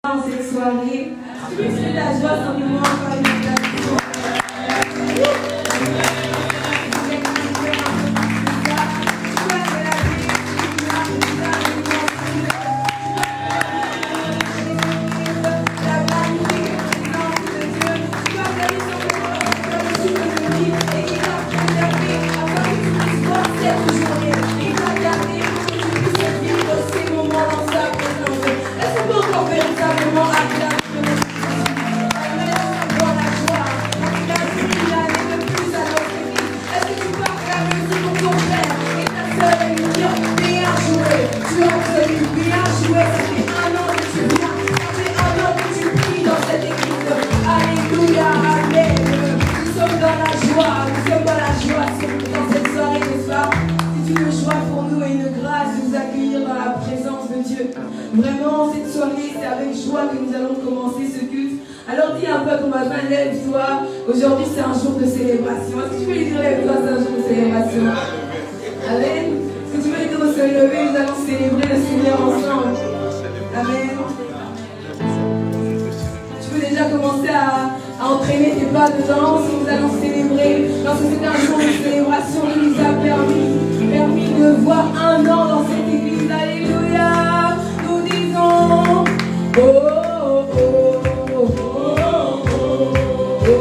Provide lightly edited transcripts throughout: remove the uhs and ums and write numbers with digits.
Cette soirée, c'est la joie simplement par une invitation. Vraiment, cette soirée, c'est avec joie que nous allons commencer ce culte. Alors dis un peu à ton voisin, lève-toi. Aujourd'hui, c'est un jour de célébration. Est-ce que tu peux lui dire, lève-toi, c'est un jour de célébration? Amen. Est-ce que tu peux lui dire de se lever? Nous allons célébrer le Seigneur ensemble. Amen. Tu peux déjà commencer à entraîner tes pas de danse. Nous allons célébrer. Parce que c'est un jour de célébration qui nous a permis de voir un an dans cette église. Alléluia. Nous disons, oh, oh, oh, oh, oh, oh,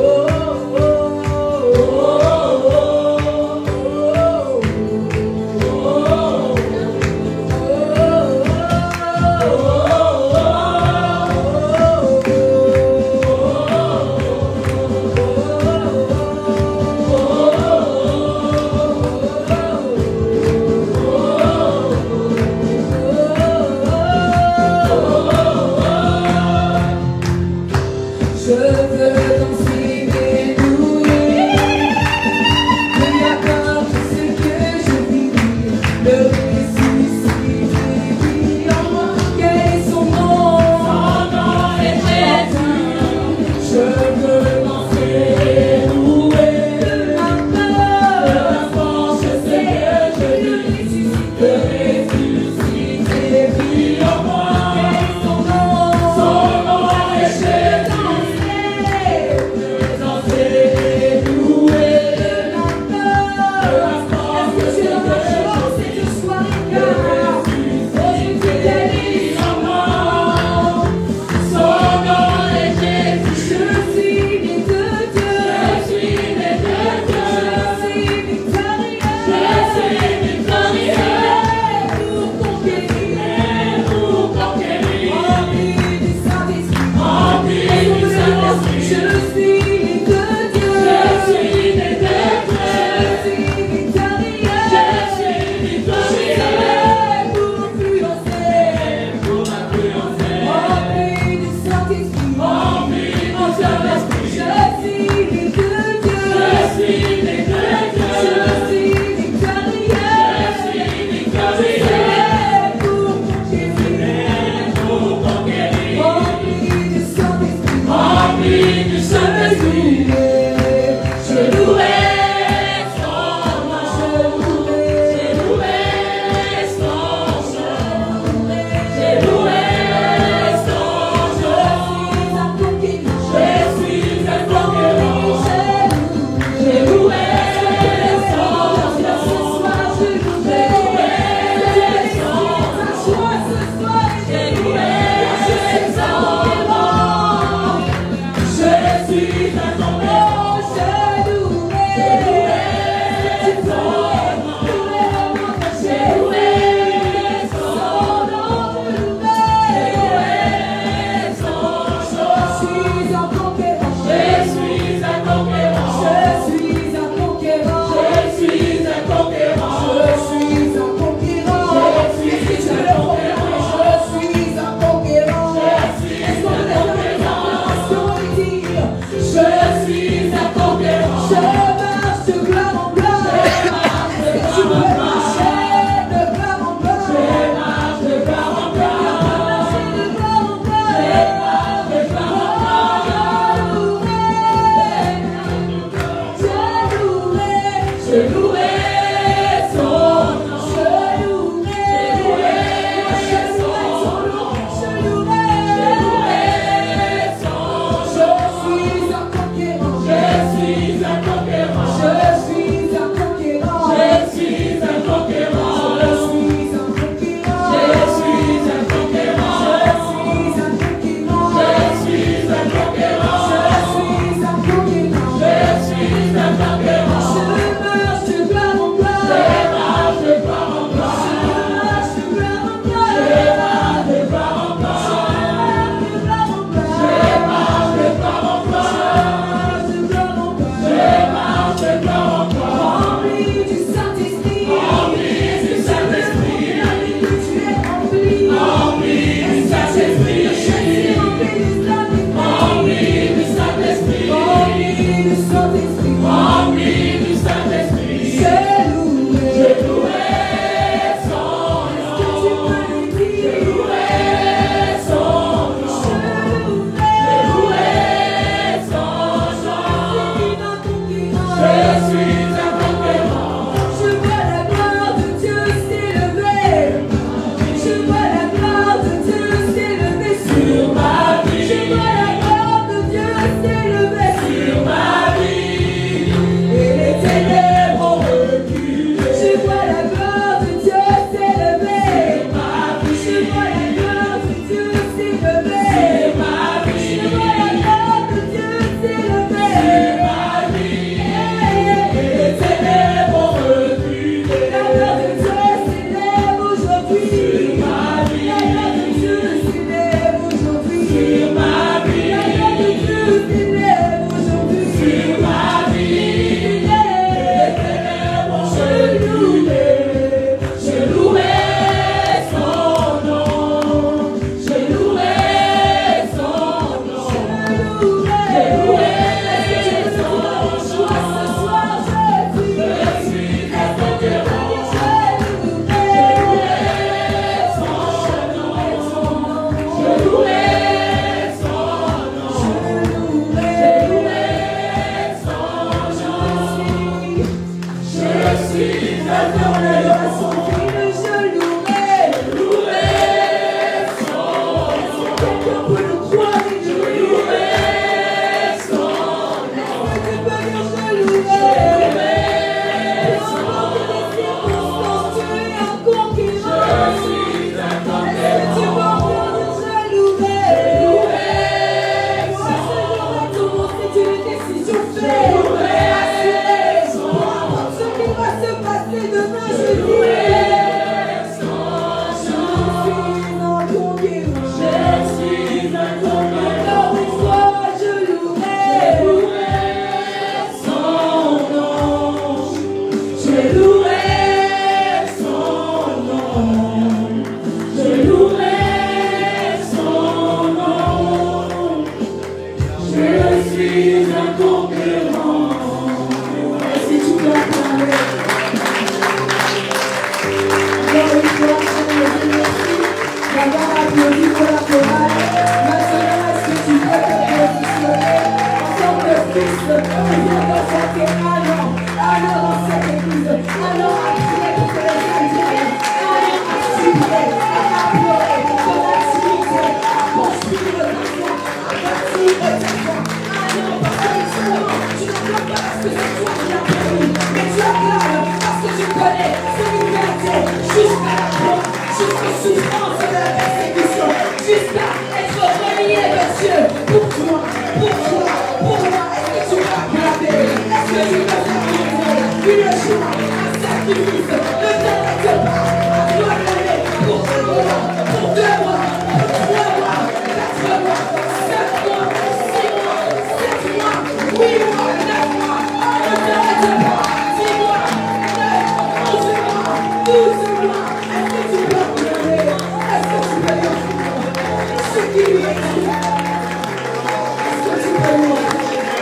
du Fils. Ne t'arrête pas à toi d'aller pour 1 mois, pour 2 mois, pour 3 mois, 4 mois, 5 mois, 6 mois, 7 mois, 8 mois, 9 mois. Ne t'arrête pas. 10 mois, 9, 11 mois, 12 mois. Est-ce que tu peux regarder? Est-ce que tu peux lui offrir ce qui lui est dit? Est-ce que tu peux lui offrir?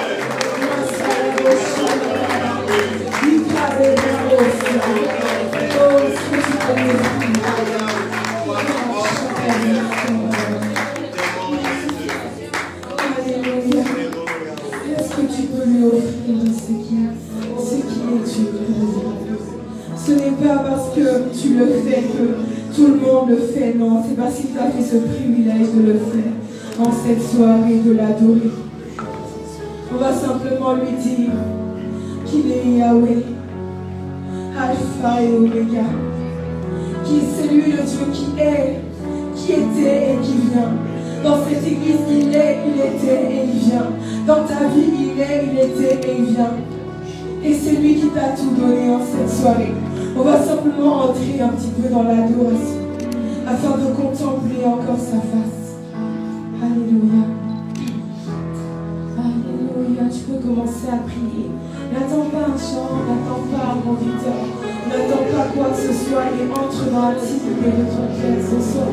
Est-ce que tu peux lui offrir ce qui est Dieu? Ce n'est pas parce que tu le fais que tout le monde le fait, non, c'est parce qu'il t'a fait ce privilège de le faire en cette soirée, de l'adorer. On va simplement lui dire qu'il est Yahweh, Alpha et Omega, qu'il c'est lui le Dieu qui est, qui était et qui vient. Dans cette église, il est, il était et il vient. Dans ta vie, il est, il était et il vient. Et c'est lui qui t'a tout donné en cette soirée. On va simplement entrer un petit peu dans l'adoration afin de contempler encore sa face. Alléluia. Alléluia. Tu peux commencer à prier. N'attends pas un chant, n'attends pas un conducteur, n'attends pas quoi que ce soit et entre dans l'intimité de ton cœur ce soir.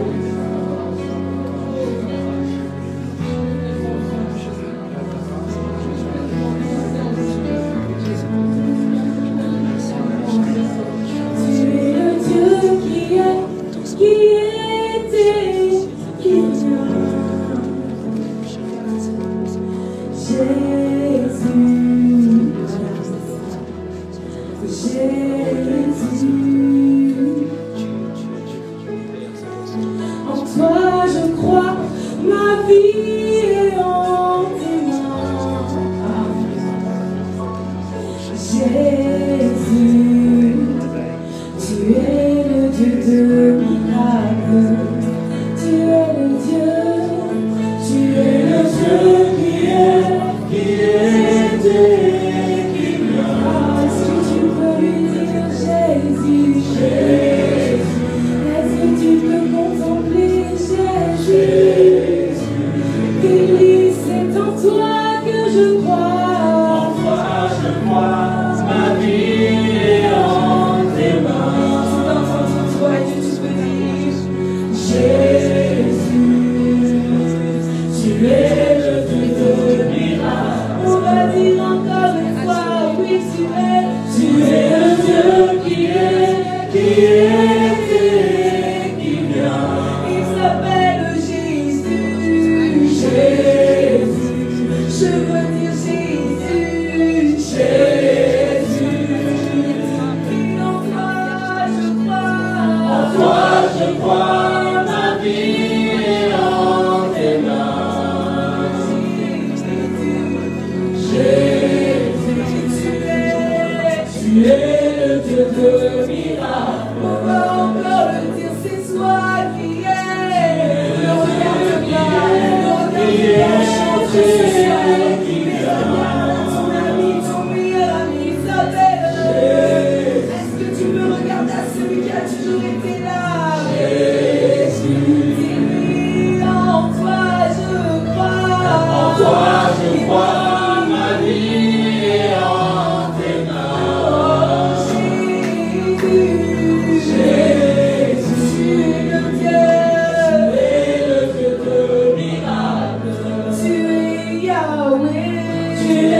Tu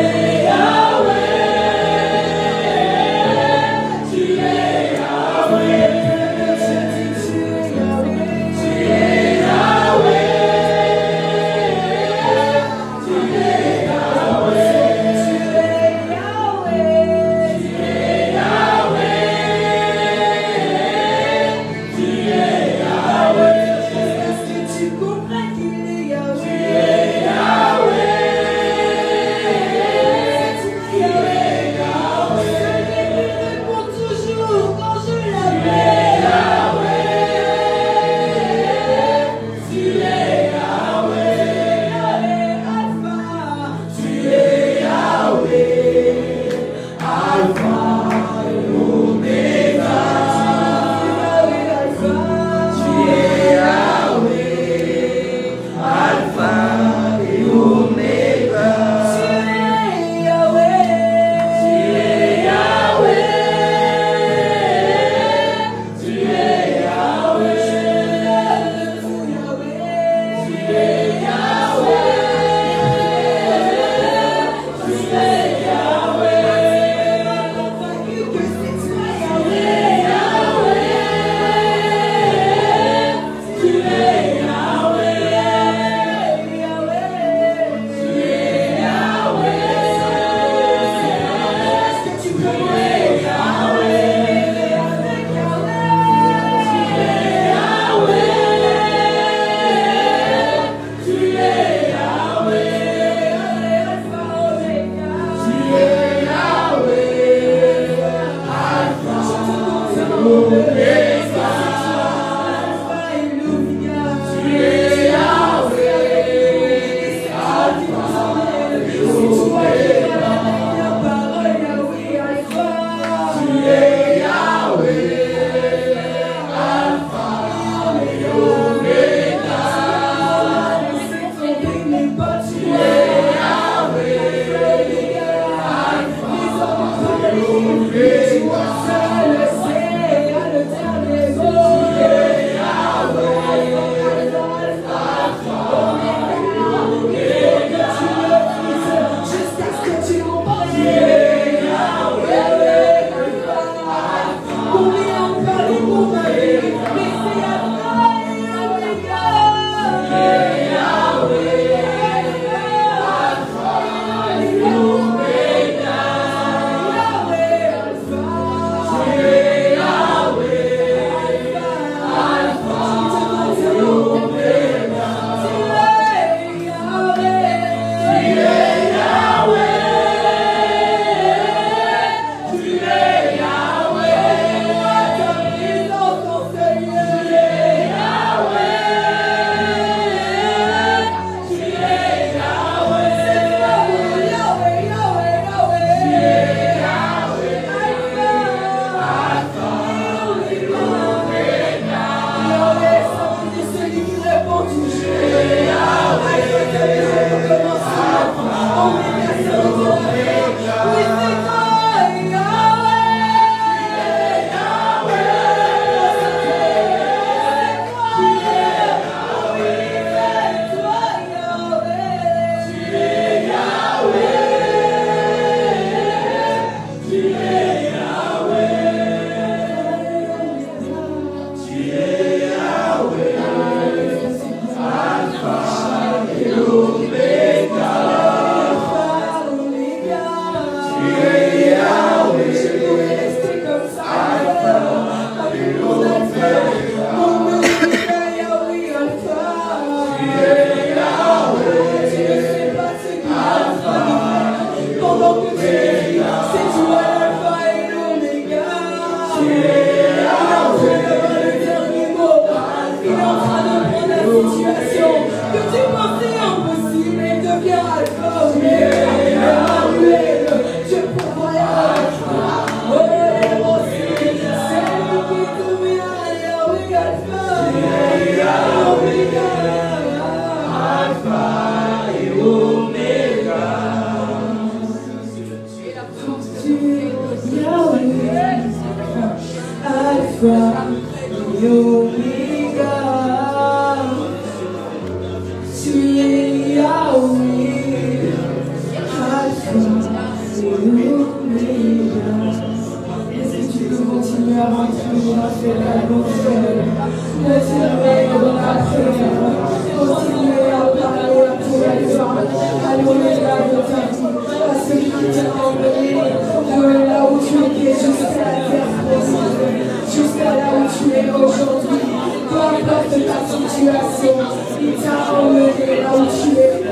Jusqu'à là où tu es aujourd'hui, peu importe ta situation, il t'a emmené là où tu es.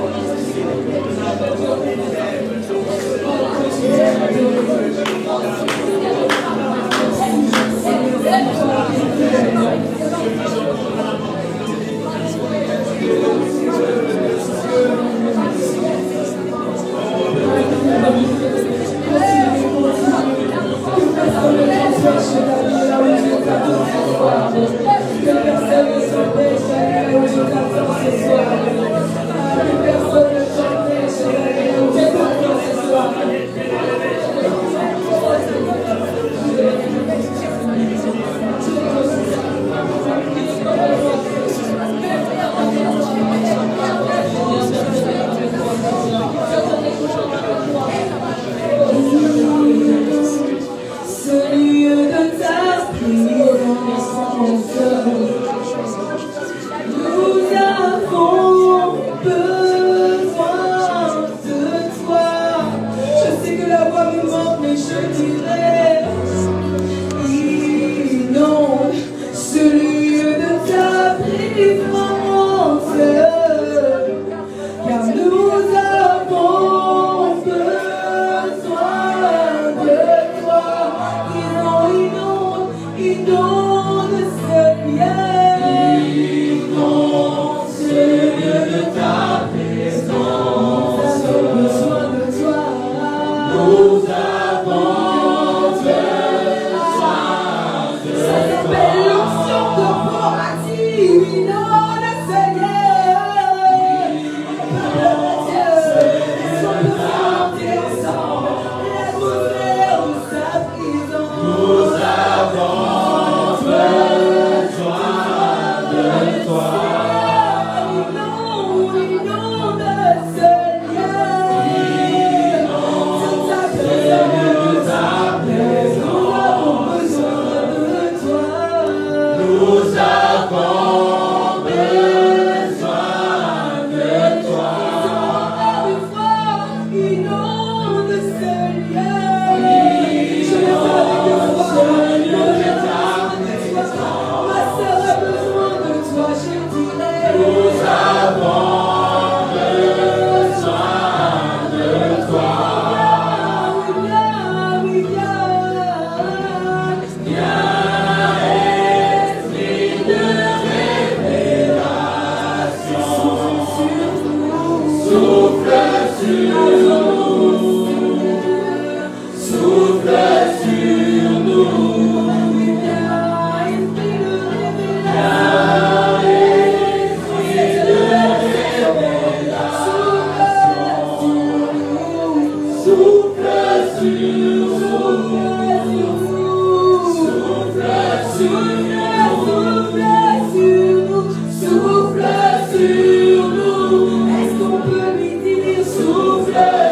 Souffle sur nous. Est-ce qu'on peut lui dire souffle?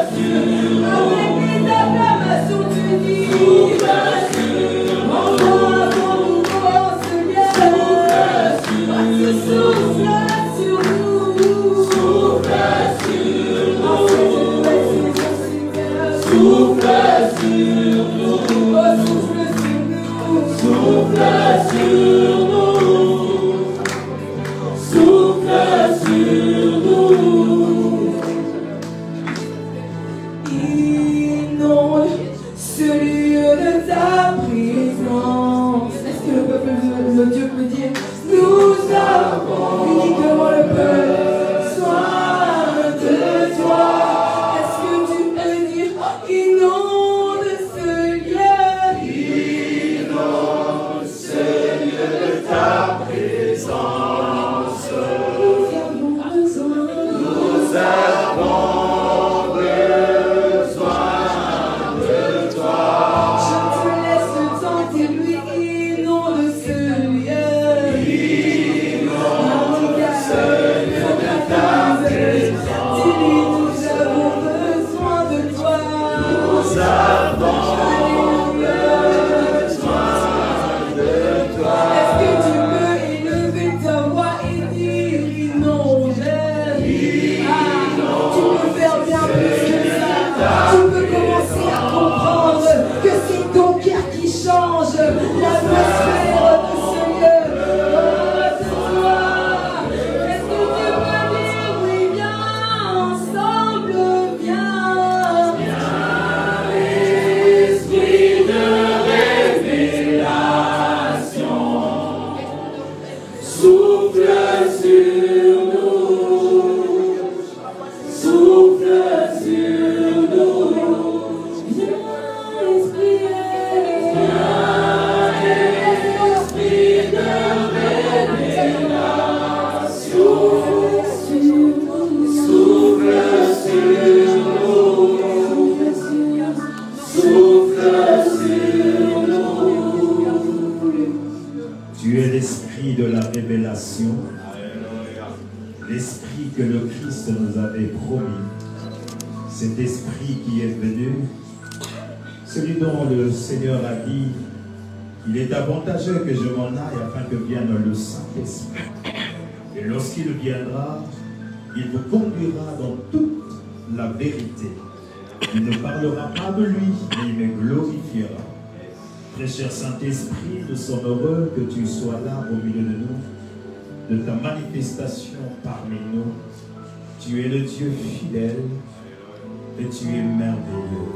nous avait promis, cet esprit qui est venu, celui dont le Seigneur a dit, il est avantageux que je m'en aille afin que vienne le Saint-Esprit. Et lorsqu'il viendra, il vous conduira dans toute la vérité. Il ne parlera pas de lui, mais il me glorifiera. Très cher Saint-Esprit, nous sommes heureux que tu sois là au milieu de nous, de ta manifestation parmi nous. Tu es le Dieu fidèle et tu es merveilleux.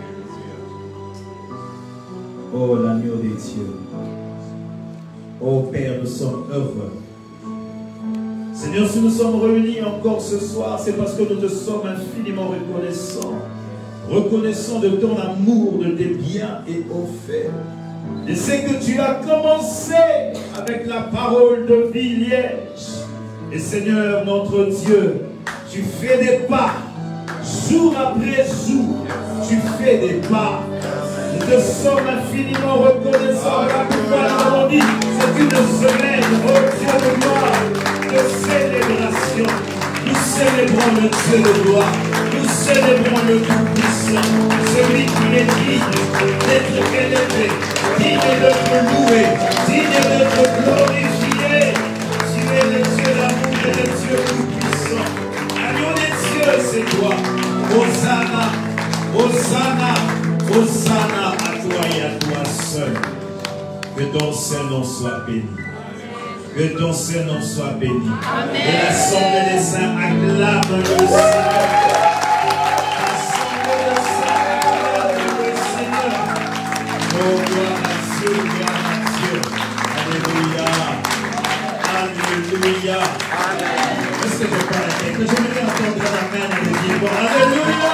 Oh, l'agneau des dieux. Oh Père, nous sommes heureux. Seigneur, si nous sommes réunis encore ce soir, c'est parce que nous te sommes infiniment reconnaissants. Reconnaissants de ton amour, de tes biens et offerts. Et c'est que tu as commencé avec la parole de vie liège. Et Seigneur, notre Dieu, tu fais des pas, jour après jour, tu fais des pas. Nous te sommes infiniment reconnaissants. La plupart nous avons dit, c'est une semaine, oh Dieu de gloire, de célébration. Nous célébrons le Dieu de gloire. Nous célébrons le Tout-Puissant, celui qui est digne d'être élevé, digne d'être loué, digne d'être glorifié. Tu es le Dieu d'amour et le Dieu Tout-Puissant. Agneau des cieux, c'est toi. Hosanna, Hosanna, Hosanna à toi et à toi seul. Que ton Saint-Nom soit béni. Que ton Saint-Nom soit béni. Amen. Et l'assemblée des saints acclame le Seigneur. L'assemblée des saints acclame le Seigneur. Oh, gloire à Dieu, gloire à Dieu. Alléluia. Alléluia. Est-ce que je parle avec que je vais entendre la main et le dire alléluia.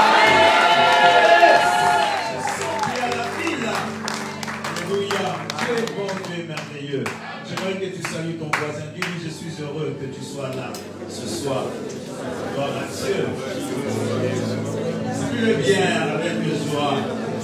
Je sens qu'il y a la ville. Alléluia. Dieu est bon, Dieu est merveilleux. J'aimerais que tu salues ton voisin. Dis-lui, je suis heureux que tu sois là ce soir. Gloire à Dieu. Salue-le bien avec joie.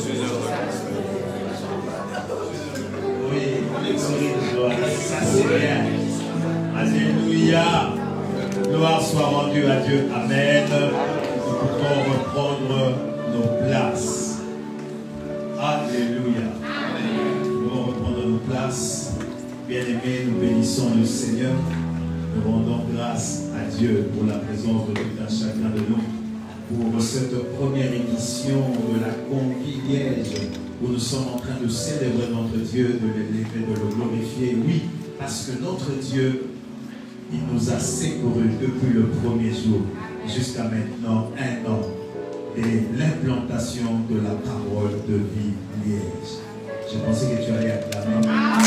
Oui, avec de joie. Ça c'est bien. Alléluia. Gloire soit rendue à Dieu. Amen. Nous pouvons reprendre nos places. Alléluia. Nous pouvons reprendre nos places. Bien-aimés, nous bénissons le Seigneur. Nous rendons grâce à Dieu pour la présence de tout un chacun de nous. Pour cette première édition de la Conviviège, où nous sommes en train de célébrer notre Dieu, de l'élever, de le glorifier. Oui, parce que notre Dieu, il nous a secourus depuis le premier jour jusqu'à maintenant, 1 an, et l'implantation de la parole de vie liège. Je pensais que tu allais acclamer.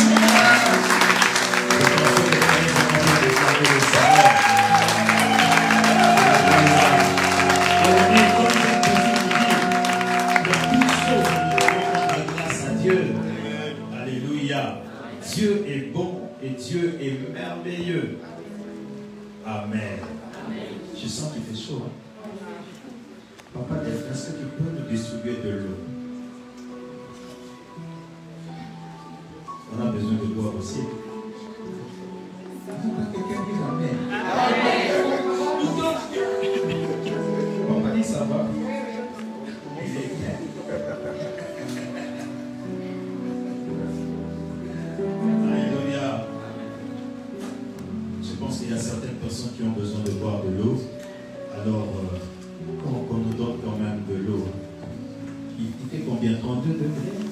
Je pensais que tu allais déclarer le Seigneur. On est comme cette petite vie. Dans toutes choses, nous devons rendre grâce à Dieu. Alléluia. Dieu est bon et Dieu est merveilleux. Amen. Je sens qu'il fait chaud. Hein? Papa, est-ce que tu peux nous distribuer de l'eau? On a besoin de boire aussi. Quelqu'un dit Amen. Papa dit ça va. Il est bien. Alléluia. Je pense qu'il y a certaines personnes qui ont besoin de boire de l'eau. Alors, qu'on nous donne quand même de l'eau. Il fait combien? 32 degrés?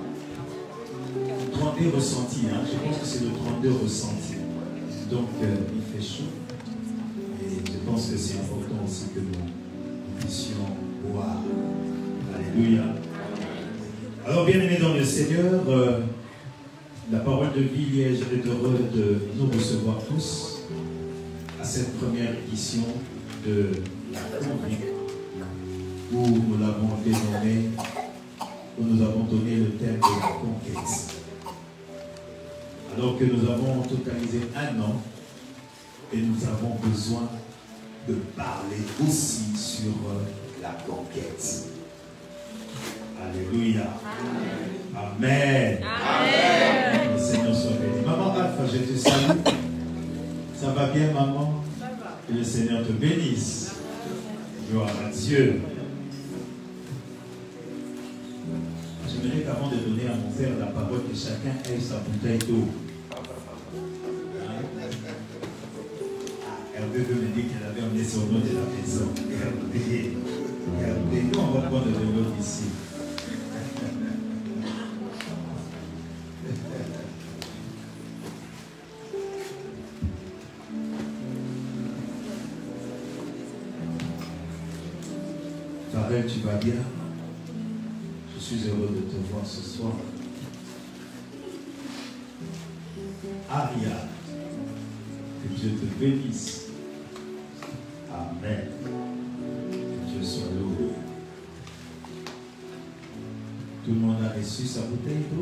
32 ressentis, hein? Je pense que c'est le 32 ressenti. Donc, il fait chaud. Et je pense que c'est important aussi que nous puissions boire. Alléluia. Alors, bien-aimés dans le Seigneur, la parole de vie liège est heureux de nous recevoir tous à cette première édition de la Conviviège, où nous l'avons dénommé, où nous avons donné le thème de la conquête. Alors que nous avons totalisé 1 an et nous avons besoin de parler aussi sur la conquête. Alléluia. Amen. Amen. Le Seigneur soit béni. Maman Alpha, je te salue. Ça va bien, maman? Ça va. Que le Seigneur te bénisse. Gloire à Dieu. J'aimerais qu'avant de donner à mon frère la parole, que chacun ait sa bouteille d'eau. Hervé veut me dire qu'elle avait emmené son eau de la maison. Hervé, nous on va prendre de l'eau ici. Farel, tu vas bien? Je suis heureux de te voir ce soir. Aria, que Dieu te bénisse. Amen. Que Dieu soit loué. Tout le monde a reçu sa bouteille d'eau?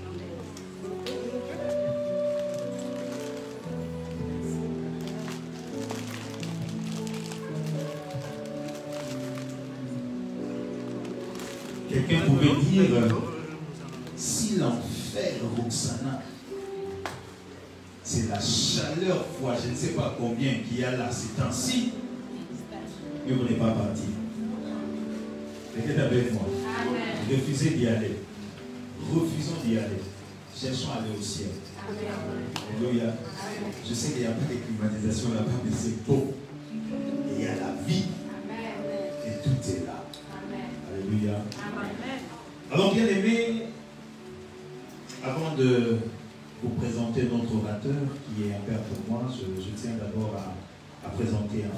Quelqu'un pouvait dire, si l'enfer, Roxana, c'est la chaleur fois je ne sais pas combien qu'il y a là ces temps-ci, mais vous n'êtes pas parti. Quelqu'un est avec moi. Refusez d'y aller. Refusons d'y aller. Cherchons à aller au ciel. Alléluia. Je sais qu'il n'y a pas de climatisation là-bas, mais c'est beau. Et il y a la vie. Et tout est là. Alléluia. Alors bien aimé, avant de vous présenter notre orateur qui est un père pour moi, je tiens d'abord à présenter un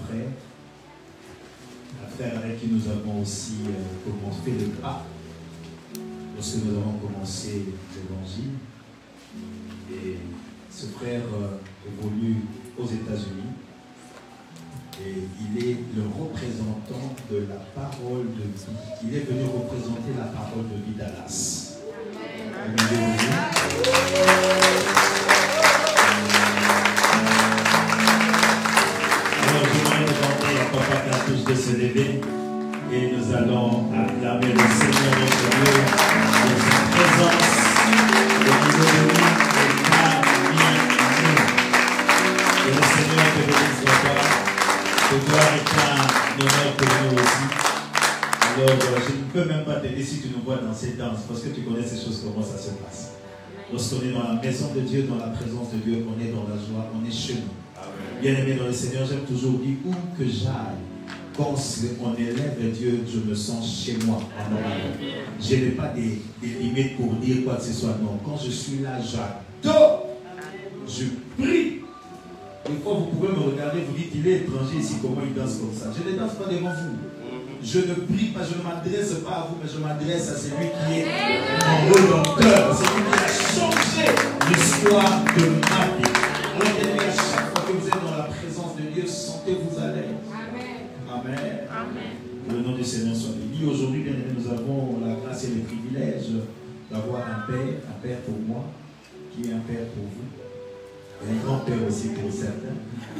frère avec qui nous avons aussi fait le pas lorsque nous avons commencé l'évangile. Et ce frère évolue aux États-Unis et il est le représentant de la parole de vie. Il est venu représenter la parole de vie Dallas. Alors je vais demander à Papa Cartouche de se lever et nous allons acclamer le Seigneur notre Dieu de sa présence au niveau de nous et parmi nous. Que le Seigneur te bénisse, papa. Que gloire est un honneur pour nous aussi. Alors, je ne peux même pas t'aider si tu nous vois dans ces danses, parce que tu connais ces choses, comment ça se passe. Lorsqu'on est dans la maison de Dieu, dans la présence de Dieu, on est dans la joie, on est chez nous. Bien aimé dans le Seigneur, j'aime toujours dire où que j'aille, quand on élève Dieu, je me sens chez moi. Amen. Je n'ai pas des limites pour dire quoi que ce soit. Non, quand je suis là, j'adore. Je prie. Des fois, vous pouvez me regarder, vous dites, il est étranger ici, comment il danse comme ça. Je ne danse pas devant vous. Je ne prie pas, je ne m'adresse pas à vous, mais je m'adresse à celui qui est en redempteur, celui qui a changé l'histoire de ma vie. Alors, bien aimé, à chaque fois que vous êtes dans la présence de Dieu, sentez-vous à l'aise. Amen. Amen. Que le nom du Seigneur soit béni. Aujourd'hui, bien aimé, nous avons la grâce et le privilège d'avoir un père pour moi, qui est un père pour vous. Et un grand-père aussi pour certains.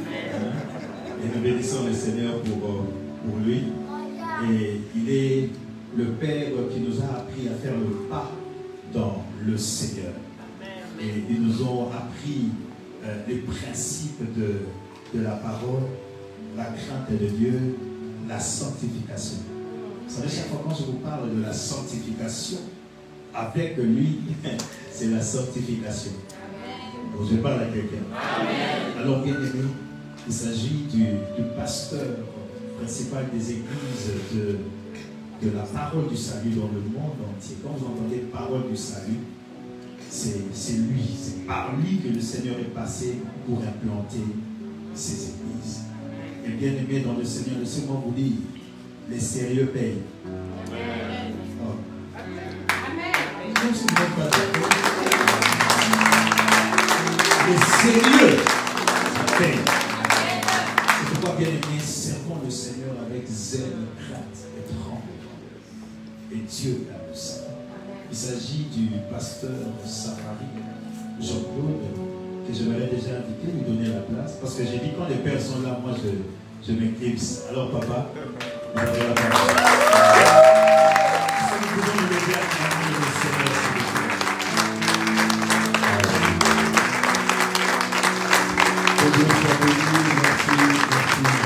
Et nous bénissons le Seigneur pour lui. Et il est le Père qui nous a appris à faire le pas dans le Seigneur. Et ils nous ont appris les principes de la parole, la crainte de Dieu, la sanctification. Vous savez, chaque fois quand je vous parle de la sanctification, avec lui, c'est la sanctification. Donc, je parle à quelqu'un. Alors, bien aimé, il s'agit du pasteur principal des églises de la parole du salut dans le monde entier. Quand vous entendez parole du salut, c'est lui, c'est par lui que le Seigneur est passé pour implanter ses églises. Et bien aimé dans le Seigneur, laissez-moi vous dire, les sérieux payent. Amen. Oh. Amen. Même si vous n'êtes pas d'accord, les sérieux, ça paye. C'est pourquoi, bien aimé, servons le Seigneur avec zèle, crainte et tremblement. Et Dieu aime ça. Il s'agit du pasteur Safari, Jean-Claude, que j'aimerais déjà inviter, lui donner la place. Parce que j'ai dit, quand les pères sont là, moi je m'éclipse. Alors, papa, vous avez la parole. Si nous pouvons nous lever à acclamer le Seigneur, s'il vous plaît. Que Dieu soit béni, merci.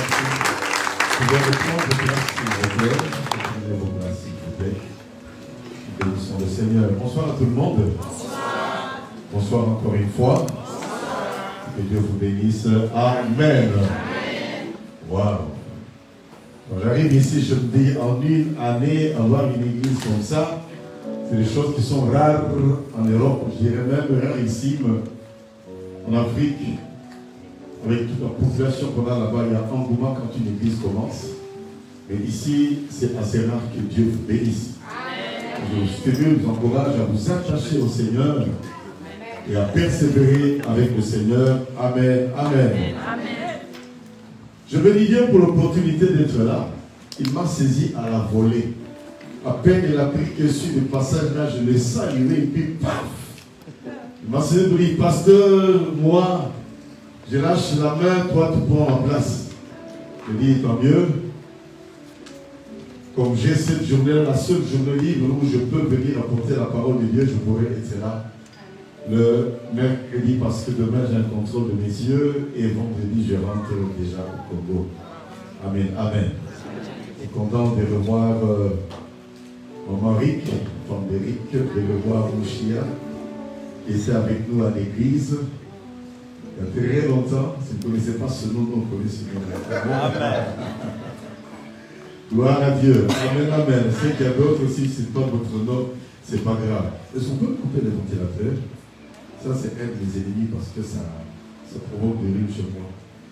prendre place, s'il vous plaît. Prenez vos places, s'il vous plaît. Bénissons le Seigneur. Bonsoir à tout le monde. Bonsoir. Bonsoir encore une fois. Que Dieu vous bénisse. Amen. Waouh. Quand j'arrive ici, je me dis, en une année, avoir une église comme ça, c'est des choses qui sont rares en Europe. Je dirais même rarissimes en Afrique. Avec toute la population qu'on a là-bas, il y a engouement quand une église commence. Mais ici, c'est assez rare que Dieu vous bénisse. Je vous stimule, vous encourage à vous attacher au Seigneur et à persévérer avec le Seigneur. Amen. Amen. Je bénis Dieu pour l'opportunité d'être là. Il m'a saisi à la volée. À peine il a pris que sur le passage là, je l'ai salué et puis paf! Il m'a saisi pour dire, pasteur, moi, je lâche la main, toi tu prends ma place. Je dis, tant mieux. Comme j'ai cette journée, la seule journée libre où je peux venir apporter la parole de Dieu, je pourrais être là le mercredi parce que demain j'ai un contrôle de mes yeux et vendredi je rentre déjà au Congo. Amen. Amen. Je suis content de revoir maman Rick, femme d'Eric, de revoir Mouchia qui était avec nous à l'église. Il y a très longtemps, si vous ne connaissez pas ce nom, on connaît ce nom. Amen. Gloire à Dieu. Amen, amen. C'est qu'il y a d'autres aussi, c'est pas votre nom, c'est pas grave. Est-ce qu'on peut couper les ventilateurs? Ça, c'est un des ennemis parce que ça provoque des rhumes chez moi.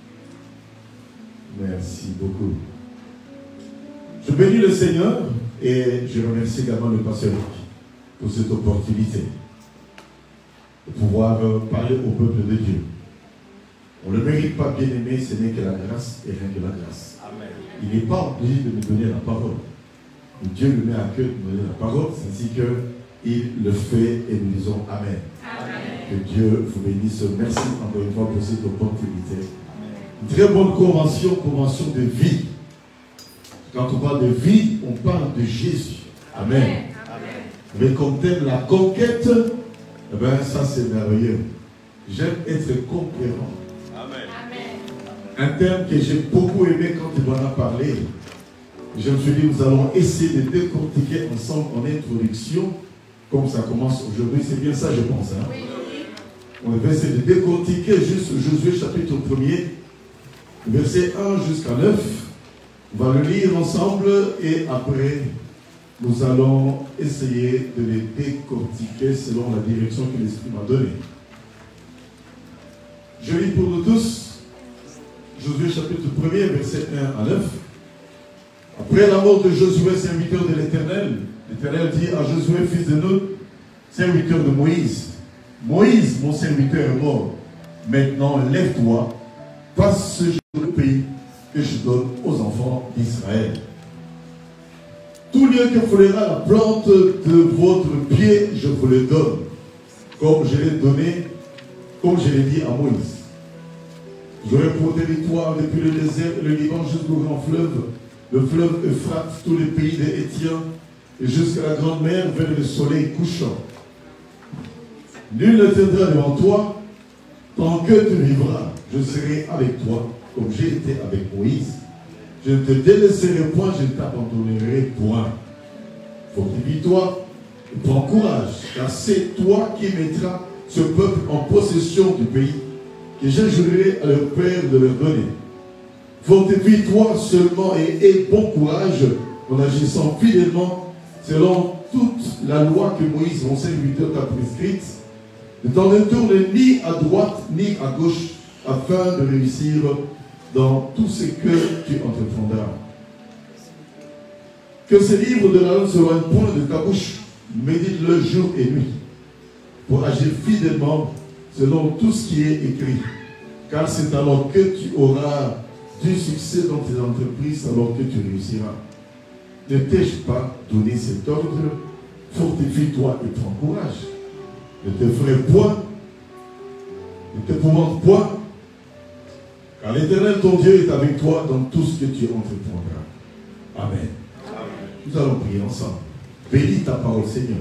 Merci beaucoup. Je bénis le Seigneur et je remercie également le pasteur pour cette opportunité de pouvoir parler au peuple de Dieu. On ne le mérite pas, bien aimé, ce n'est que la grâce et rien que la grâce. Amen. Il n'est pas obligé de me donner la parole. Dieu lui met à cœur de me donner la parole, c'est ainsi qu'il le fait et nous disons Amen. Amen. Que Dieu vous bénisse. Merci encore une fois pour cette opportunité. Amen. Une très bonne convention de vie. Quand on parle de vie, on parle de Jésus. Amen. Amen. Mais comme thème la conquête, eh bien ça c'est merveilleux. J'aime être conquérant. Un thème que j'ai beaucoup aimé quand il m'en a parlé. Je me suis dit, nous allons essayer de décortiquer ensemble en introduction, comme ça commence aujourd'hui. C'est bien ça, je pense. Hein? Oui. On va essayer de décortiquer juste Josué chapitre 1er, verset 1 jusqu'à 9. On va le lire ensemble et après, nous allons essayer de les décortiquer selon la direction que l'Esprit m'a donnée. Je lis pour nous tous. Josué chapitre 1er, verset 1 à 9. Après la mort de Josué, serviteur de l'Éternel, l'Éternel dit à Josué, fils de Nun, serviteur de Moïse, Moïse, mon serviteur est mort. Maintenant, lève-toi, passe ce jour le pays que je donne aux enfants d'Israël. Tout lieu que foulera la plante de votre pied, je vous le donne, comme je l'ai donné, comme je l'ai dit à Moïse. J'aurai pour territoire depuis le désert et le Liban jusqu'au grand fleuve, le fleuve Euphrate, tous les pays des Hétiens, et jusqu'à la grande mer vers le soleil couchant. Nul ne t'aidera devant toi, tant que tu vivras, je serai avec toi, comme j'ai été avec Moïse. Je ne te délaisserai point, je ne t'abandonnerai point. Fortifie-toi et prends courage, car c'est toi qui mettras ce peuple en possession du pays que j'ai juré à leur père de leur donner. Fortifie-toi seulement et aie bon courage en agissant fidèlement selon toute la loi que Moïse, mon serviteur, t'a prescrite. Ne t'en détourne ni à droite ni à gauche afin de réussir dans tout ce que tu entreprendras. Que ce livre de la loi soit un point de ta bouche, médite-le jour et nuit, pour agir fidèlement selon tout ce qui est écrit. Car c'est alors que tu auras du succès dans tes entreprises, alors que tu réussiras. Ne t'ai-je pas donné cet ordre? Fortifie-toi et prends courage. Ne te ferai point, ne t'épouvante point, car l'Éternel ton Dieu est avec toi dans tout ce que tu entreprendras. Amen. Nous allons prier ensemble. Bénis ta parole, Seigneur.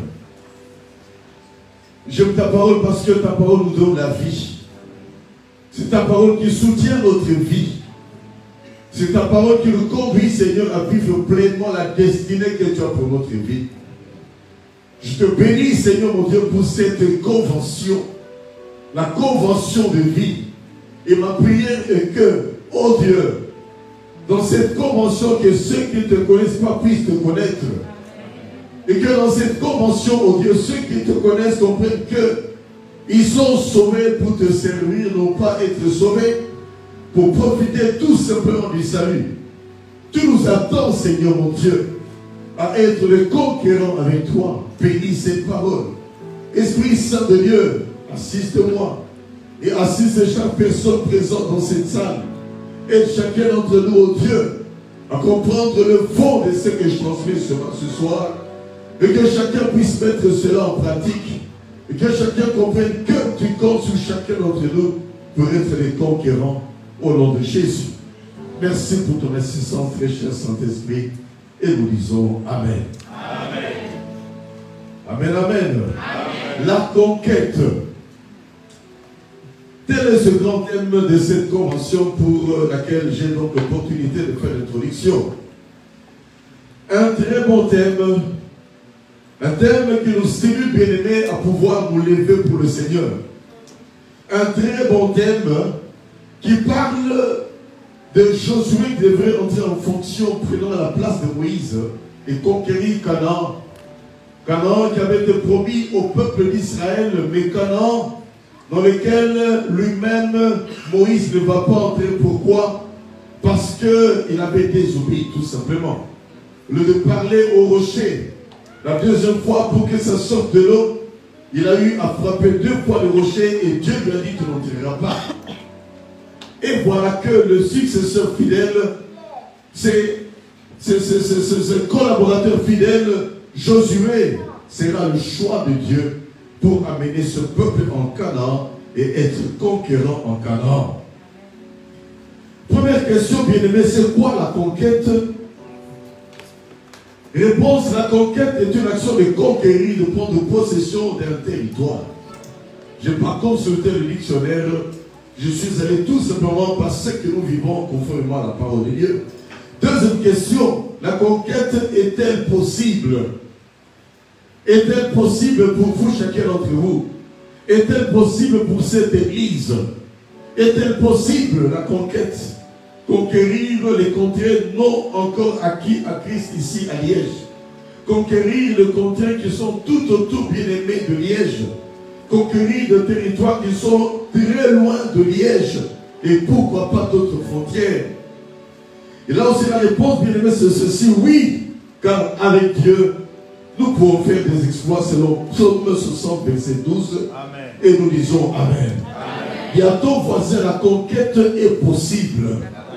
J'aime ta parole parce que ta parole nous donne la vie. C'est ta parole qui soutient notre vie. C'est ta parole qui nous conduit, Seigneur, à vivre pleinement la destinée que tu as pour notre vie. Je te bénis, Seigneur, mon Dieu, pour cette convention. La convention de vie. Et ma prière est que, oh Dieu, dans cette convention, que ceux qui ne te connaissent pas puissent te connaître. Et que dans cette convention, oh Dieu, ceux qui te connaissent comprennent qu'ils sont sauvés pour te servir, non pas être sauvés pour profiter tout simplement du salut. Tu nous attends, Seigneur mon Dieu, à être le conquérant avec toi. Bénis cette parole. Esprit Saint de Dieu, assiste-moi et assiste chaque personne présente dans cette salle. Aide chacun d'entre nous, oh Dieu, à comprendre le fond de ce que je transmets ce soir, et que chacun puisse mettre cela en pratique, et que chacun comprenne que tu comptes sur chacun d'entre nous pour être les conquérants au nom de Jésus. Merci pour ton assistance, très cher Saint-Esprit, et nous disons Amen. Amen. Amen, amen. Amen. La conquête. Tel est ce grand thème de cette convention pour laquelle j'ai donc l'opportunité de faire l'introduction. Un très bon thème, un thème qui nous stimule, bien-aimés, à pouvoir nous lever pour le Seigneur. Un très bon thème qui parle de Josué qui devrait entrer en fonction, prenant la place de Moïse et conquérir Canaan. Canaan qui avait été promis au peuple d'Israël, mais Canaan dans lequel lui-même, Moïse ne va pas entrer. Pourquoi? Parce qu'il avait désobéi, tout simplement. Au lieu de parler au rocher, la deuxième fois, pour que ça sorte de l'eau, il a eu à frapper 2 fois le rocher et Dieu lui a dit: tu n'entreras pas. Et voilà que le successeur fidèle, c'est ce collaborateur fidèle, Josué, sera le choix de Dieu pour amener ce peuple en Canaan et être conquérant en Canaan. Première question, bien-aimé, c'est quoi la conquête? Réponse: la conquête est une action de conquérir, de prendre possession d'un territoire. Je n'ai pas consulté le dictionnaire, je suis allé tout simplement par ce que nous vivons conformément à la parole de Dieu. Deuxième question, la conquête est-elle possible? Est-elle possible pour vous, chacun d'entre vous? Est-elle possible pour cette église? Est-elle possible la conquête? Conquérir les contrées non encore acquis à Christ ici à Liège. Conquérir les contrées qui sont tout autour bien-aimés de Liège. Conquérir des territoires qui sont très loin de Liège. Et pourquoi pas d'autres frontières? Et là aussi la réponse, bien-aimés, c'est ceci: oui, car avec Dieu, nous pouvons faire des exploits selon Psaume 60, verset 12. Amen. Et nous disons Amen. Amen. Et à ton voisin, la conquête est possible.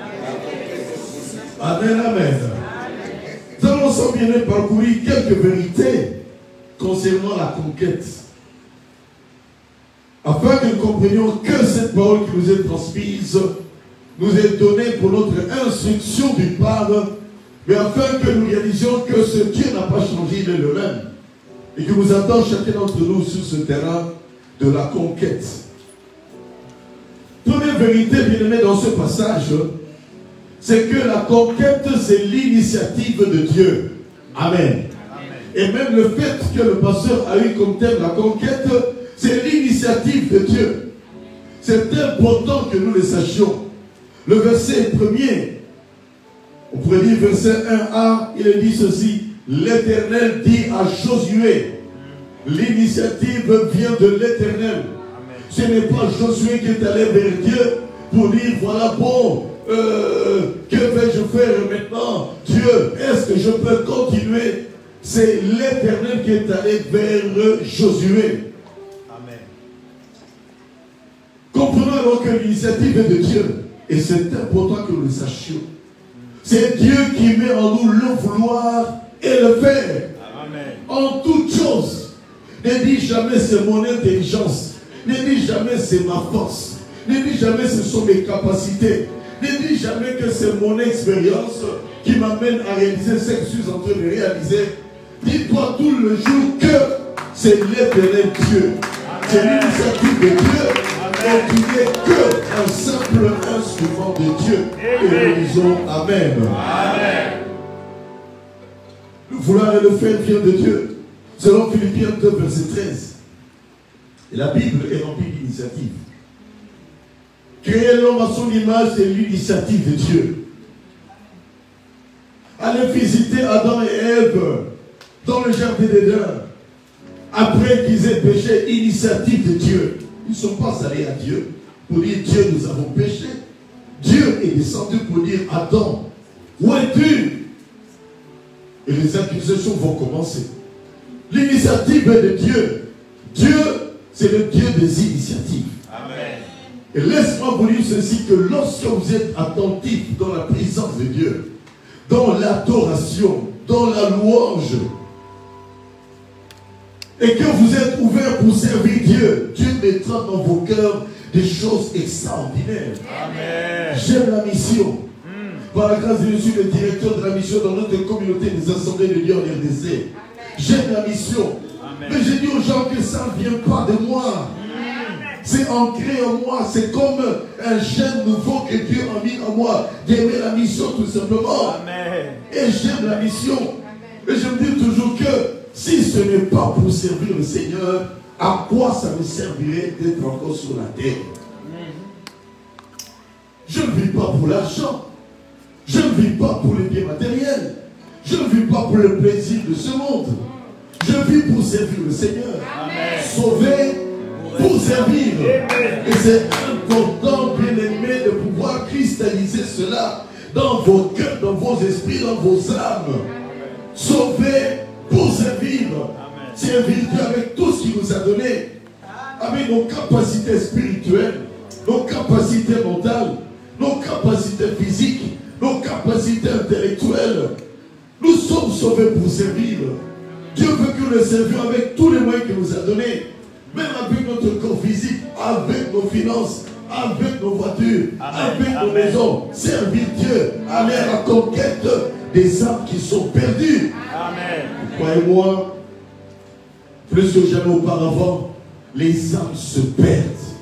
Amen, amen. Nous allons ensemble bien parcourir quelques vérités concernant la conquête, afin que nous comprenions que cette parole qui nous est transmise nous est donnée pour notre instruction d'une part, mais afin que nous réalisions que ce Dieu n'a pas changé, il est le même, et que nous attend chacun d'entre nous sur ce terrain de la conquête. Première vérité, bien-aimée, dans ce passage, c'est que la conquête, c'est l'initiative de Dieu. Amen. Amen. Et même le fait que le pasteur a eu comme thème la conquête, c'est l'initiative de Dieu. C'est important que nous le sachions. Le verset premier, on pourrait dire verset 1a, il dit ceci: l'Éternel dit à Josué. L'initiative vient de l'Éternel. Ce n'est pas Josué qui est allé vers Dieu pour dire: voilà, bon, que vais-je faire maintenant? Dieu, est-ce que je peux continuer? C'est l'Éternel qui est allé vers Josué. Amen. Comprenons alors que l'initiative est de Dieu. Et c'est important que nous le sachions. C'est Dieu qui met en nous le vouloir et le faire. Amen. En toutes choses. Ne dis jamais c'est mon intelligence. Ne dis jamais c'est ma force. Ne dis jamais ce sont mes capacités. Ne dis jamais que c'est mon expérience qui m'amène à réaliser ce que je suis en train de réaliser. Dis-toi tout le jour que c'est l'Éternel Dieu. C'est l'initiative de Dieu Et tu n'es qu'un simple instrument de Dieu. Et nous disons Amen. Amen. Le vouloir et le faire vient de Dieu. Selon Philippiens 2, verset 13. Et la Bible est remplie d'initiatives. Créer l'homme à son image, c'est l'initiative de Dieu. Aller visiter Adam et Ève dans le jardin d'Éden, après qu'ils aient péché, initiative de Dieu. Ils ne sont pas allés à Dieu pour dire Dieu, nous avons péché. Dieu est descendu pour dire Adam, où es-tu? Et les accusations vont commencer. L'initiative est de Dieu. Dieu, c'est le Dieu des initiatives. Amen. Et laisse-moi vous dire ceci, que lorsque vous êtes attentif dans la présence de Dieu, dans l'adoration, dans la louange, et que vous êtes ouvert pour servir Dieu, Dieu mettra dans vos cœurs des choses extraordinaires. Amen. J'aime la mission. Par la grâce de Dieu, je suis le directeur de la mission dans notre communauté des assemblées de Dieu en RDC. J'aime la mission. Amen. Mais j'ai dit aux gens que ça ne vient pas de moi. C'est ancré en moi. C'est comme un gène nouveau que Dieu a mis en moi. D'aimer la mission tout simplement. Amen. Et j'aime la mission. Et je me dis toujours que si ce n'est pas pour servir le Seigneur, à quoi ça me servirait d'être encore sur la terre? Je ne vis pas pour l'argent. Je ne vis pas pour les biens matériels. Je ne vis pas pour le plaisir de ce monde. Je vis pour servir le Seigneur. Amen. Sauver pour servir. Et c'est important, bien aimé, de pouvoir cristalliser cela dans vos cœurs, dans vos esprits, dans vos âmes. Sauver pour servir. Servir Dieu avec tout ce qu'il nous a donné. Avec nos capacités spirituelles, nos capacités mentales, nos capacités physiques, nos capacités intellectuelles. Nous sommes sauvés pour servir. Dieu veut que nous le servions avec tous les moyens qu'il nous a donnés. Même avec notre corps physique, avec nos finances, avec nos voitures, avec nos maisons. Servir Dieu, aller à la conquête des âmes qui sont perdues. Amen. Croyez-moi, plus que jamais auparavant, les âmes se perdent.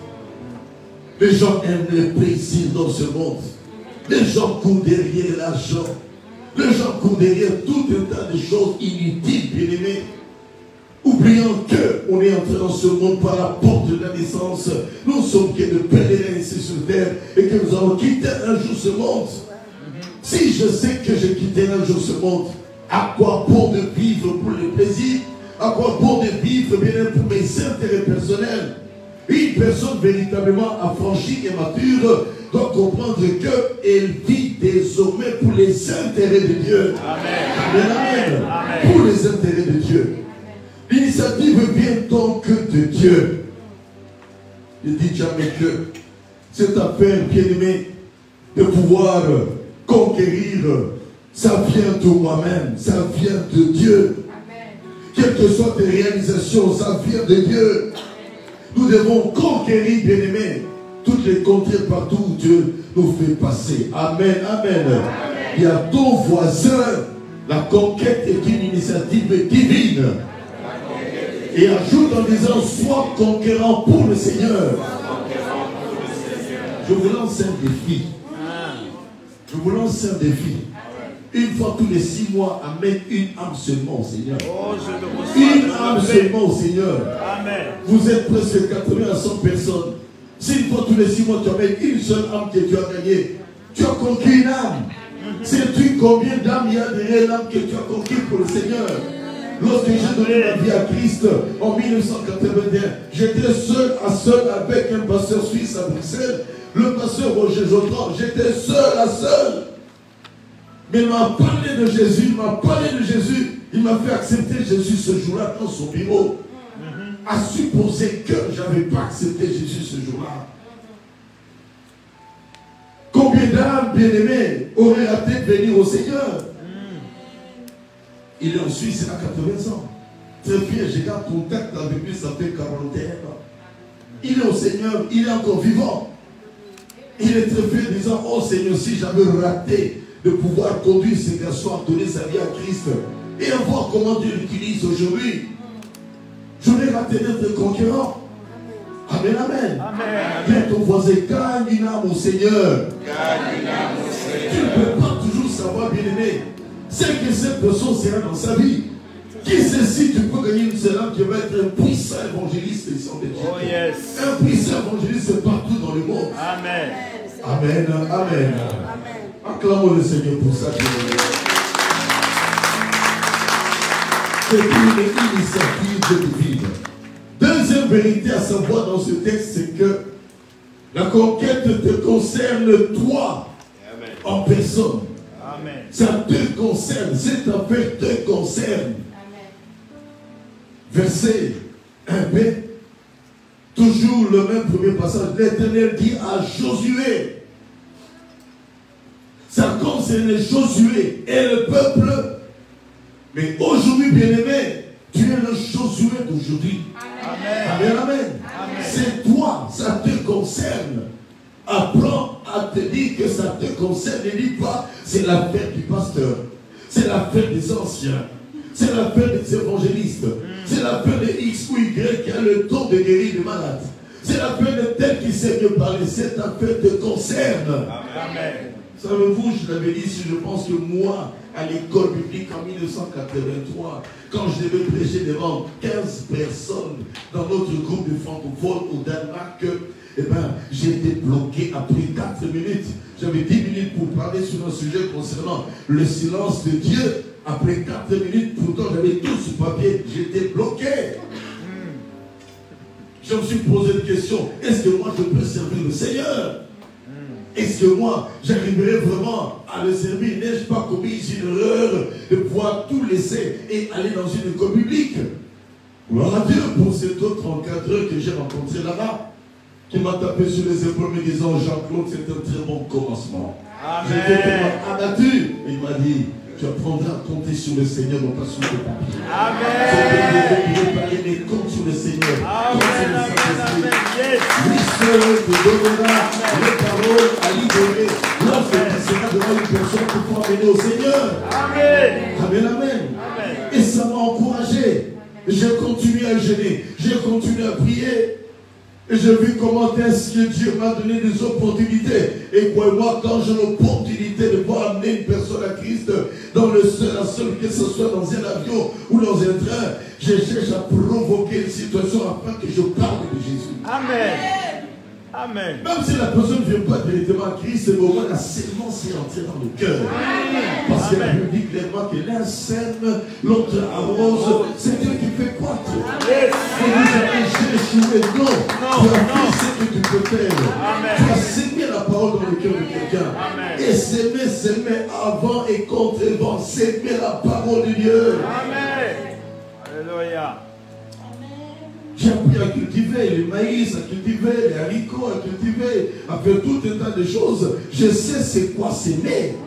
Les gens aiment le plaisir dans ce monde. Les gens courent derrière l'argent. Les gens courent derrière tout un tas de choses inutiles, bien-aimés. Oubliant qu'on est entré dans ce monde par la porte de la naissance. Nous sommes que de pèlerins ici sur terre et que nous allons quitter un jour ce monde. Si je sais que je quitterai un jour ce monde, à quoi bon de vivre pour le plaisir? À quoi bon de vivre bien pour mes intérêts personnels? Une personne véritablement affranchie et mature doit comprendre qu'elle vit désormais pour les intérêts de Dieu. Amen. Amen. Amen. Pour les intérêts de Dieu. L'initiative vient donc de Dieu. Je dis jamais que cette affaire, bien-aimée, de pouvoir conquérir, ça vient de moi-même, ça vient de Dieu. Quelles que soient tes réalisations, ça vient de Dieu. Nous devons conquérir, bien-aimés, toutes les contrées partout où Dieu nous fait passer. Amen, amen. Il y a ton voisin. La conquête est une initiative divine. Et ajoute en disant, sois conquérant pour le Seigneur. Je vous lance un défi. Je vous lance un défi. Une fois tous les 6 mois, amène une âme seulement au Seigneur. Une âme seulement au Seigneur. Amen. Vous êtes presque 80 à 100 personnes. Si une fois tous les 6 mois, tu amènes une seule âme que tu as gagnée, tu as conquis une âme. Sais-tu combien d'âmes il y a derrière l'âme que tu as conquis pour le Seigneur? Lorsque j'ai donné ma vie à Christ en 1981, j'étais seul avec un pasteur suisse à Bruxelles, le pasteur Roger Jotran. J'étais seul. Mais il m'a parlé de Jésus, il m'a fait accepter Jésus ce jour-là dans son bureau. À supposer que je n'avais pas accepté Jésus ce jour-là. Combien d'âmes bien-aimées auraient raté de venir au Seigneur? Il est en Suisse, il a 80 ans. Très bien, j'ai garde contact avec lui, ça fait 41 ans. Il est au Seigneur, il est encore vivant. Il est très fier disant, oh Seigneur, si j'avais raté de pouvoir conduire ces garçons à donner sa vie à Christ et à voir comment Dieu l'utilise aujourd'hui, j'aurais raté d'être conquérant. Amen. Amen, amen. Amen. Dis à ton voisin, gagne une âme au Seigneur. Tu ne peux pas toujours savoir, bien-aimé, c'est que cette personne sera dans sa vie. Qui sait si tu peux gagner une seule âme qui va être un puissant évangéliste ici en Belgique. Oh yes. Un puissant évangéliste partout dans le monde. Amen. Amen, amen. Acclamons le Seigneur pour ça. C'est une initiative de vie. Deuxième vérité à savoir dans ce texte, c'est que la conquête te concerne toi en personne. Amen. Ça te concerne, cette affaire te concerne. Verset 1b, toujours le même premier passage. L'Éternel dit à Josué, ça concerne Josué et le peuple. Mais aujourd'hui, bien-aimé, tu es le Josué d'aujourd'hui. Amen. Amen, amen. Amen. C'est toi, ça te concerne. Apprends à te dire que ça te concerne. Ne dis pas, c'est l'affaire du pasteur. C'est l'affaire des anciens. C'est l'affaire des évangélistes. C'est l'affaire de X ou Y qui a le don de guérir les malades. C'est l'affaire de tel qui sait mieux parler. Cette affaire te concerne. Amen. Savez-vous, je l'avais dit, si je pense que moi, à l'école biblique en 1983, quand je devais prêcher devant 15 personnes dans notre groupe de francophones au Danemark, eh ben, j'ai été bloqué après 4 minutes. J'avais 10 minutes pour parler sur un sujet concernant le silence de Dieu. Après 4 minutes, pourtant j'avais tout sur papier, j'étais bloqué. Je me suis posé une question, est-ce que moi je peux servir le Seigneur? Est-ce que moi j'arriverai vraiment à le servir? N'ai-je pas commis une erreur de pouvoir tout laisser et aller dans une école publique? Gloire à Dieu pour cet autre encadreur que j'ai rencontré là-bas, qui m'a tapé sur les épaules me disant, Jean-Claude, c'est un très bon commencement. J'étais tellement abattu. Et il m'a dit, tu apprendras à compter sur le Seigneur, non pas sur le papier. Amen. Tu peux parler, mais compte sur le Seigneur. Compte sur le Amen. Saint-Esprit. Yes. Lui seul te donnera les paroles à libérer. Lorsque tu seras devant une personne pour t'emmener au Seigneur. Amen. Amen, amen. Amen. Et ça m'a encouragé. J'ai continué à jeûner. J'ai continué à prier. Et j'ai vu comment est-ce que Dieu m'a donné des opportunités. Et croyez-moi, quand j'ai l'opportunité de pouvoir amener une personne à Christ dans le seul, que ce soit dans un avion ou dans un train, je cherche à provoquer une situation afin que je parle de Jésus. Amen. Amen. Même si la personne ne vient pas directement à Christ, c'est au moins la sémence est entrée dans le cœur. Parce que la Bible dit clairement que l'un sème, l'autre arrose. C'est Dieu qui fait croître. Yes. Et vous avez échoué. Non. Tu as fait ce que tu peux faire. Amen. Tu as sémé la parole dans le cœur de quelqu'un. Amen. Et s'aimer avant et contre vent. S'aimer la parole de Dieu. Amen. Alléluia. J'ai appris à cultiver le maïs, à cultiver les haricots, à cultiver, à faire tout un tas de choses. Je sais c'est quoi s'aimer.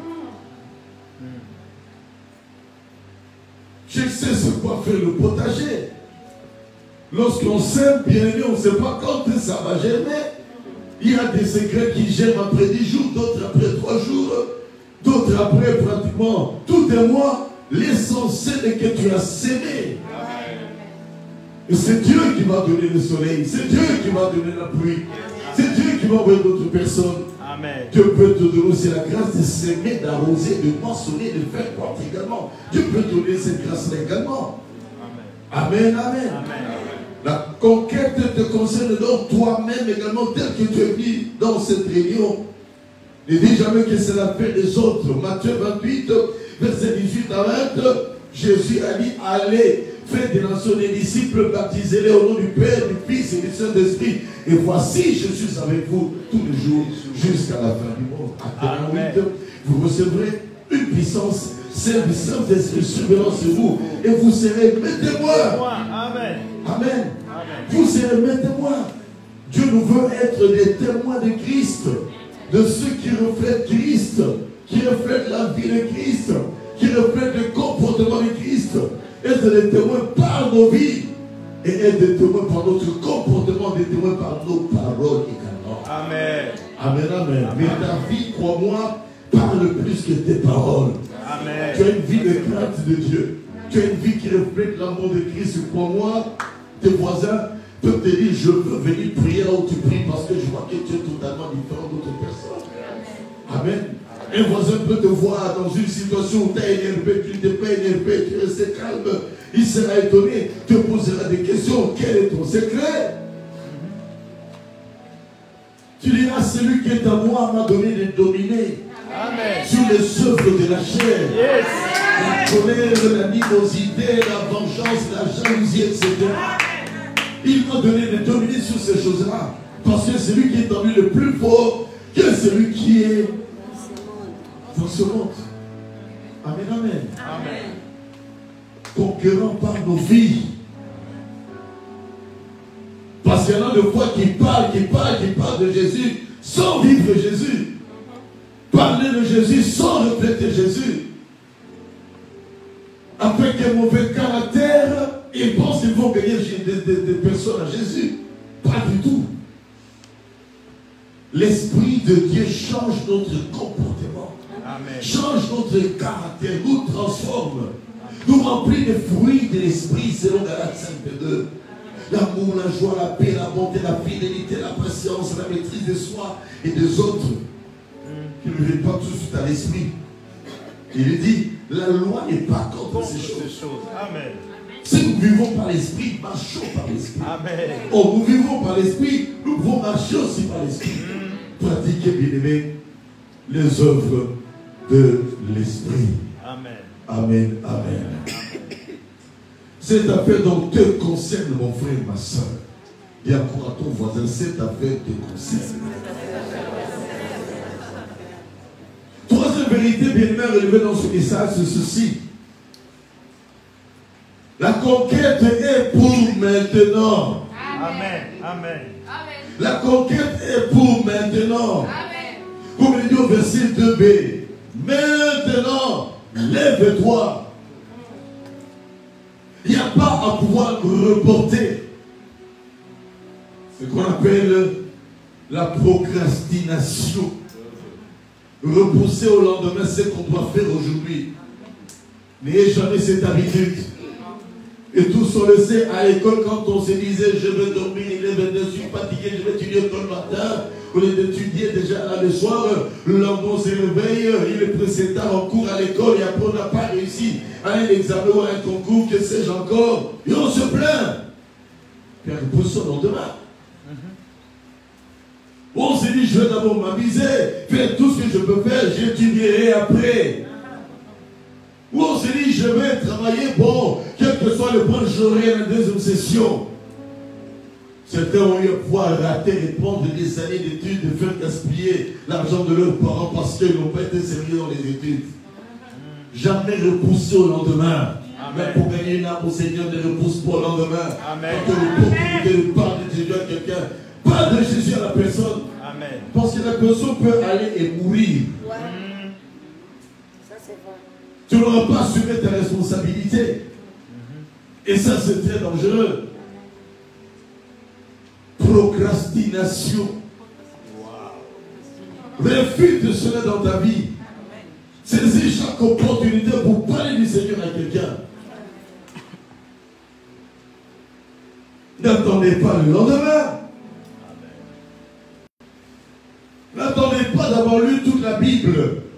Je sais c'est quoi faire le potager. Lorsqu'on sème, bien aimé, on ne sait pas quand ça va germer. Il y a des secrets qui germent après 10 jours, d'autres après 3 jours, d'autres après pratiquement tout un mois. L'essentiel est que tu as sémé. Et c'est Dieu qui va donner le soleil. C'est Dieu qui va donner la pluie. C'est Dieu qui va envoyer d'autres personnes. Amen. Dieu peut te donner aussi la grâce de s'aimer, d'arroser, de moissonner, de faire croître également. Dieu peut te donner cette grâce-là également. Amen, amen. Amen. La conquête te concerne donc toi-même également, tel que tu es venu dans cette réunion. Ne dis jamais que c'est l'affaire des autres. Matthieu 28, verset 18 à 20, Jésus a dit, allez, faites des nations des disciples, baptisez-les au nom du Père, du Fils et du Saint-Esprit. Et voici, je suis avec vous tous les jours jusqu'à la fin du monde. Acte 8, vous recevrez une puissance, celle du Saint-Esprit survenant sur vous. Et vous serez mes témoins. Amen. Amen. Vous serez mes témoins. Dieu nous veut être des témoins de Christ, de ceux qui reflètent Christ, qui reflètent la vie de Christ, qui reflètent le comportement de Christ. Être des témoins par nos vies et être des témoins par notre comportement, des témoins par nos paroles également. Amen. Amen, amen. Mais ta vie, crois-moi, parle plus que tes paroles. Amen. Tu as une vie de crainte de Dieu. Tu as une vie qui reflète l'amour de Christ. Crois-moi, tes voisins, peuvent te dire, je veux venir prier là où tu pries parce que je vois que tu es totalement différent d'autres personnes. Amen. Un voisin peut te voir dans une situation où tu es énervé, tu n'es pas énervé, tu restes calme. Il sera étonné, te posera des questions. Quel est ton secret? Tu diras, celui qui est à moi m'a donné de dominer. Amen. Sur les œuvres de la chair. Yes. La colère, l'animosité, la vengeance, la jalousie, etc. Il m'a donné de dominer sur ces choses-là. Parce que celui qui est en lui le plus fort que celui qui est dans ce monde. Amen, amen. Amen. Conquérant par nos vies. Parce qu'il y en a de fois qui parlent de Jésus sans vivre Jésus. Parler de Jésus sans refléter Jésus. Avec un mauvais caractère, ils pensent qu'ils vont gagner des personnes à Jésus. Pas du tout. L'Esprit de Dieu change notre comportement. Amen. Change notre caractère, nous transforme. Nous remplit des fruits de l'Esprit selon Galates 5:2. L'amour, la joie, la paix, la bonté, la fidélité, la patience, la maîtrise de soi et des autres. Qui ne viennent pas tout de suite à l'esprit. Il dit, la loi n'est pas contre ces choses. Amen. Si nous vivons par l'esprit, marchons par l'esprit. Amen. Oh, nous vivons par l'esprit, nous pouvons marcher aussi par l'esprit. Pratiquez, bien-aimés, les œuvres de l'esprit. Amen. Amen. Amen. Cette affaire donc te concerne, mon frère, ma soeur. Dis encore à ton voisin, cette affaire te concerne. Troisième vérité, bien-aimé, relevée dans ce message, c'est ceci. La conquête est pour maintenant. Amen. Amen. La conquête est pour maintenant. Amen. Comme il dit au verset 2b. Maintenant, lève-toi. Il n'y a pas à pouvoir reporter. Ce qu'on appelle la procrastination. Repousser au lendemain ce qu'on doit faire aujourd'hui. N'ayez jamais cette habitude. Et tous on le sait, à l'école, quand on se disait je veux dormir, il est 22, je suis fatigué, je vais étudier tout le matin. Au lieu d'étudier déjà là le soir, le lendemain on se réveille, il est pressé tard, on court à l'école et après on n'a pas réussi à un examen ou à un concours, que sais-je encore. Et on se plaint. Puis on repousse au lendemain. On s'est dit, je vais d'abord m'amuser, faire tout ce que je peux faire, j'étudierai après. Ou on s'est dit, je vais travailler, bon, quel que soit le point, j'aurai la deuxième session. Certains ont eu à pouvoir rater et prendre des années d'études, de faire gaspiller l'argent de leurs parents parce qu'ils n'ont pas été sérieux dans les études. Jamais repousser au lendemain. Mais pour gagner une âme au Seigneur, ne repousse pas au lendemain. Amen. Quand l'opportunité de parler de Jésus à quelqu'un, parle de Jésus à la personne. Amen. Parce que la personne peut aller et mourir. Ouais. Ça, c'est vrai. Tu n'auras pas assumé ta responsabilité. Et ça, c'est très dangereux. Procrastination. Wow. Refuse cela dans ta vie. Saisis chaque opportunité pour parler du Seigneur à quelqu'un. N'attendez pas le lendemain. N'attendez pas d'avoir lu toute la Bible.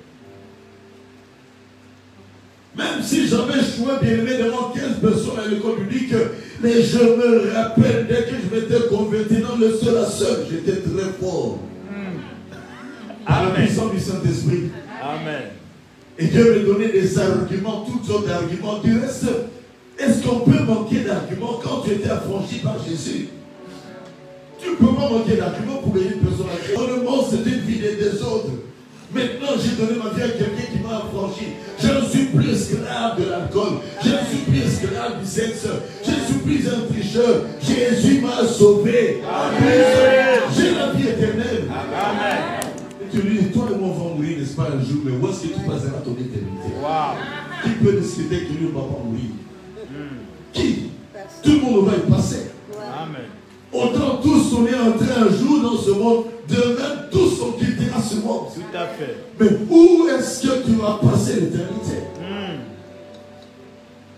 Même si j'avais choisi bien aimé devant 15 personnes à l'école publique, mais je me rappelle, dès que je m'étais converti dans le seul à seul, j'étais très fort. À la puissance du Saint-Esprit. Amen. Et Dieu me donnait des arguments, toutes sortes d'arguments. Du reste, est-ce qu'on peut manquer d'arguments quand tu étais affranchi par Jésus? Tu ne peux pas manquer d'arguments pour gagner une personne à Dieu. Dans le monde, c'est une vie de désordre. Maintenant, j'ai donné ma vie à quelqu'un qui m'a affranchi. Je ne suis plus esclave de l'alcool. Je ne suis plus esclave du sexe. Je ne suis plus un tricheur. Jésus m'a sauvé. Amen. J'ai la vie éternelle. Amen. Et tu lui dis, toi et moi, on va mourir, n'est-ce pas, un jour, mais où est-ce que tu passeras ton éternité? Wow. Qui peut décider que lui ne va pas mourir? Qui? Tout le monde va y passer. Amen. Autant tous on est entrés un jour dans ce monde, demain tous on quittera ce monde. Tout à fait. Mais où est-ce que tu vas passer l'éternité?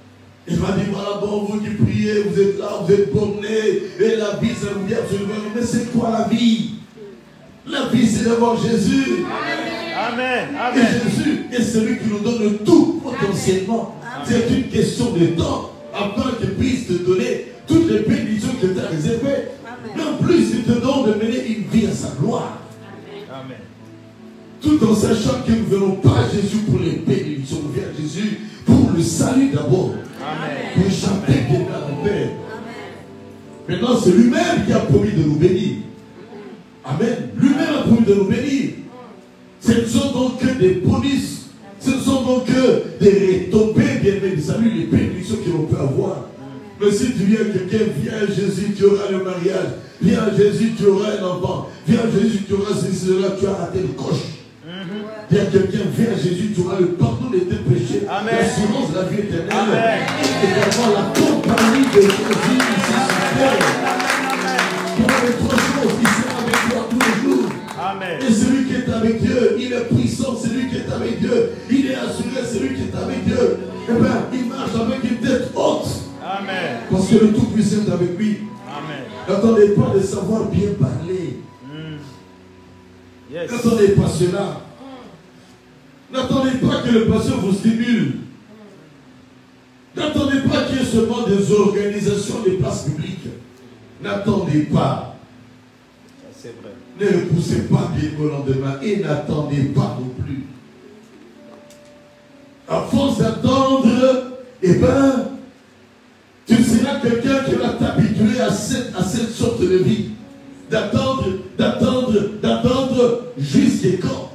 Il m'a dit, voilà, bon, vous qui priez, vous êtes là, vous êtes bornés, et la vie, ça vous dit absolument. Mais c'est quoi la vie? La vie, c'est d'avoir Jésus. Amen. Et Jésus est celui qui nous donne tout potentiellement. C'est une question de temps afin qu'il puisse te donner toutes les bénédictions qu'il t'a réservées. Mais en plus, il te donne de mener une vie à sa gloire. Amen. Tout en sachant que nous ne venons pas à Jésus pour les bénédictions, nous venons à Jésus pour le salut d'abord. Pour chanter quelqu'un à mon Père. Maintenant, c'est lui-même qui a promis de nous bénir. Amen. Lui-même a promis de nous bénir. Ce ne sont donc que des bonus. Ce ne sont donc que des retombées bien-aimés du salut, les bénédictions que l'on peut avoir. Mais si tu viens, quelqu'un, viens à Jésus, tu auras le mariage. Viens à Jésus, tu auras un enfant. Viens à Jésus, tu auras ceci, cela, tu as raté le coche. Viens quelqu'un, viens à Jésus, tu auras le pardon de tes péchés, l'assurance de la vie éternelle. Et également la compagnie de Jésus ici sur terre. Tu auras les trois choses, il sera avec toi tous les jours. Amen. Et celui qui est avec Dieu, il est puissant, celui qui est avec Dieu, il est assuré, celui qui est avec Dieu. Eh bien, il marche avec une tête haute. Amen. Parce que le Tout-Puissant est avec lui. Amen. N'attendez pas de savoir bien parler. Yes. N'attendez pas cela. N'attendez pas que le pasteur vous stimule. N'attendez pas qu'il y ait seulement des organisations des places publiques. N'attendez pas. C'est vrai. Ne repoussez pas bien au lendemain et n'attendez pas non plus. À force d'attendre, eh bien, tu seras quelqu'un qui va t'habituer à cette sorte de vie. D'attendre jusqu'à quand?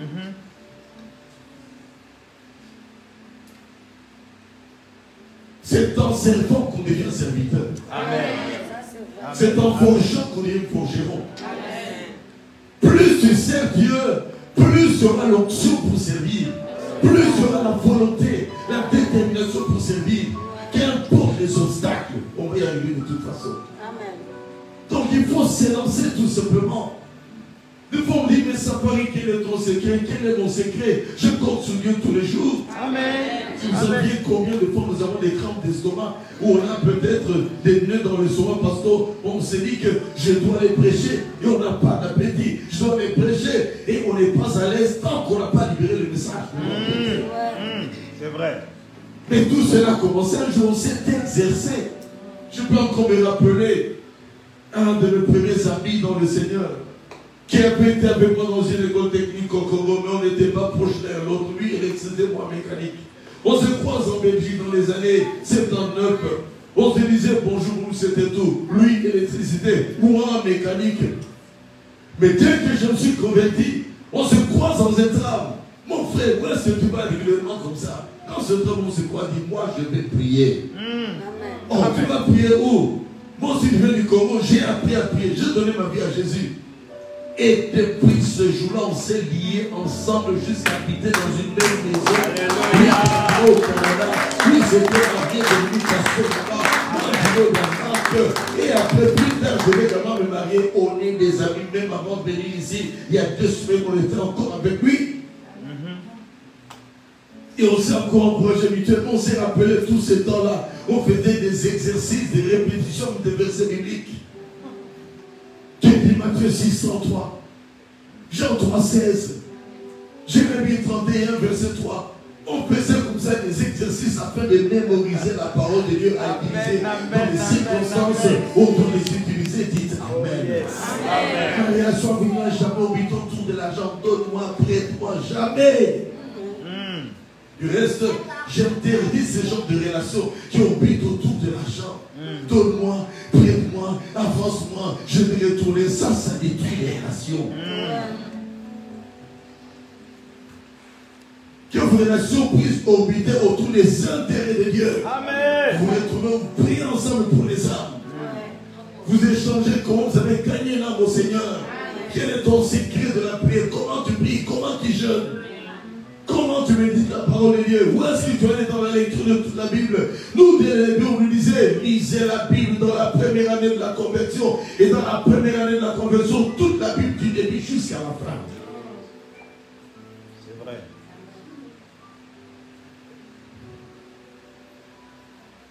C'est en servant qu'on devient serviteur. Amen. C'est en forgeant qu'on devient forgeron. Plus tu sers Dieu, plus tu auras l'onction pour servir. Plus tu auras la volonté, la détermination pour servir. Qu'importe les obstacles, on va y arriver de toute façon. Donc il faut s'élancer tout simplement. Des fois on dit, mais Safari, quel est ton secret? Quel est mon secret? Je compte sur Dieu tous les jours. Amen. Si vous saviez combien de fois nous avons des crampes d'estomac, où on a peut-être des nœuds dans l'estomac parce qu'on s'est dit que je dois les prêcher et on n'a pas d'appétit. Je dois les prêcher et on n'est pas à l'aise tant qu'on n'a pas libéré le message. C'est vrai. Mais tout cela a commencé un jour, on s'est exercé. Je peux encore me rappeler un de mes premiers amis dans le Seigneur qui avait été avec moi dans une école technique au Congo, mais on n'était pas proches l'un l'autre. Lui, il excédait moi mécanique. On se croise en Belgique dans les années 79. On se disait bonjour, nous c'était tout. Lui, électricité, moi, mécanique. Mais dès que je me suis converti, on se croise dans un tram. Mon frère, où est-ce que tu vas régulièrement comme ça? Dans ce tram, on se croise, dit, moi, je vais prier. Oh, tu vas prier où? Moi aussi, je viens du Congo, j'ai appris à prier. J'ai donné ma vie à Jésus. Et depuis ce jour-là, on s'est liés ensemble jusqu'à habiter dans une même maison. Lui, au Canada. Lui, c'était en bien de l'unication là-bas. Moi, je vais au Danemark. Et après, plus tard, je vais également me marier. On est des amis, même avant de venir ici. Il y a 2 semaines, on était encore avec lui. Et on s'est encore encouragé mutuellement. On s'est rappelé tout ce temps-là. On faisait des exercices, des répétitions des versets bibliques. J'ai dit Matthieu 6, 103, Jean 3, 16, Jérémie 31, verset 3. On faisait comme ça des exercices afin de mémoriser la parole de Dieu à utiliser dans les circonstances où on les utilisait. Dites Amen. La relation avec moi, jamais au but autour de l'argent. Donne-moi, prête-moi, jamais. Du reste, j'interdis ce genre de relations qui orbitent autour de l'argent. Donne-moi, prête-moi, avance-moi, je vais retourner. Ça détruit les relations. Que vos relations puissent orbiter autour des intérêts de Dieu. Amen. Vous retrouvez, vous priez ensemble pour les âmes. Vous échangez comment vous avez gagné l'âme au Seigneur. Quel est ton secret de la prière? Comment tu pries? Comment tu jeûnes? Comment tu médites la parole de Dieu? Où est-ce que tu es dans la lecture de toute la Bible? Nous, dès le début, on nous disait, lisez la Bible dans la première année de la conversion. Et dans la première année de la conversion, toute la Bible du début jusqu'à la fin. C'est vrai.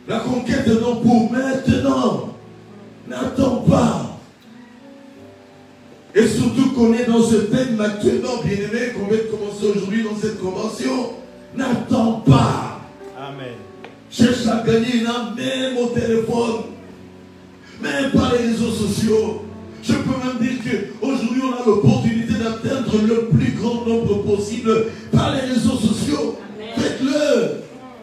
La conquête non pour maintenant. N'attends pas. Et surtout qu'on est dans ce thème actuellement, bien-aimé, qu'on vient de commencer aujourd'hui dans cette convention. N'attends pas. Amen. Cherche à gagner une âme, même au téléphone, même par les réseaux sociaux. Je peux même dire qu'aujourd'hui, on a l'opportunité d'atteindre le plus grand nombre possible par les réseaux sociaux. Faites-le.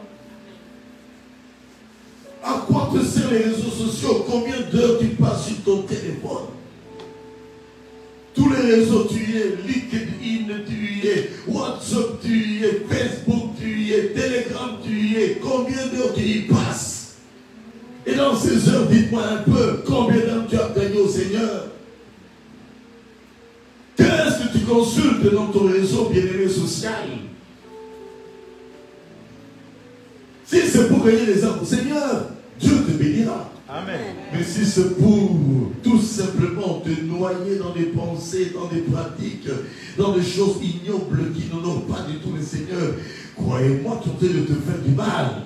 À quoi te servent les réseaux sociaux? Combien d'heures tu passes sur ton téléphone? Tous les réseaux, tu y es, LinkedIn, tu y es, WhatsApp, tu y es, Facebook, tu y es, Telegram, tu y es. Combien d'heures tu y passes? Et dans ces heures, dites-moi un peu, combien d'heures tu as gagné au Seigneur? Qu'est-ce que tu consultes dans ton réseau bien-aimé social? Si c'est pour gagner les âmes au Seigneur, Dieu te bénira. Amen. Mais si c'est pour tout simplement te noyer dans des pensées, dans des pratiques, dans des choses ignobles qui n'honorent pas du tout le Seigneur, croyez-moi, tu es de te faire du mal.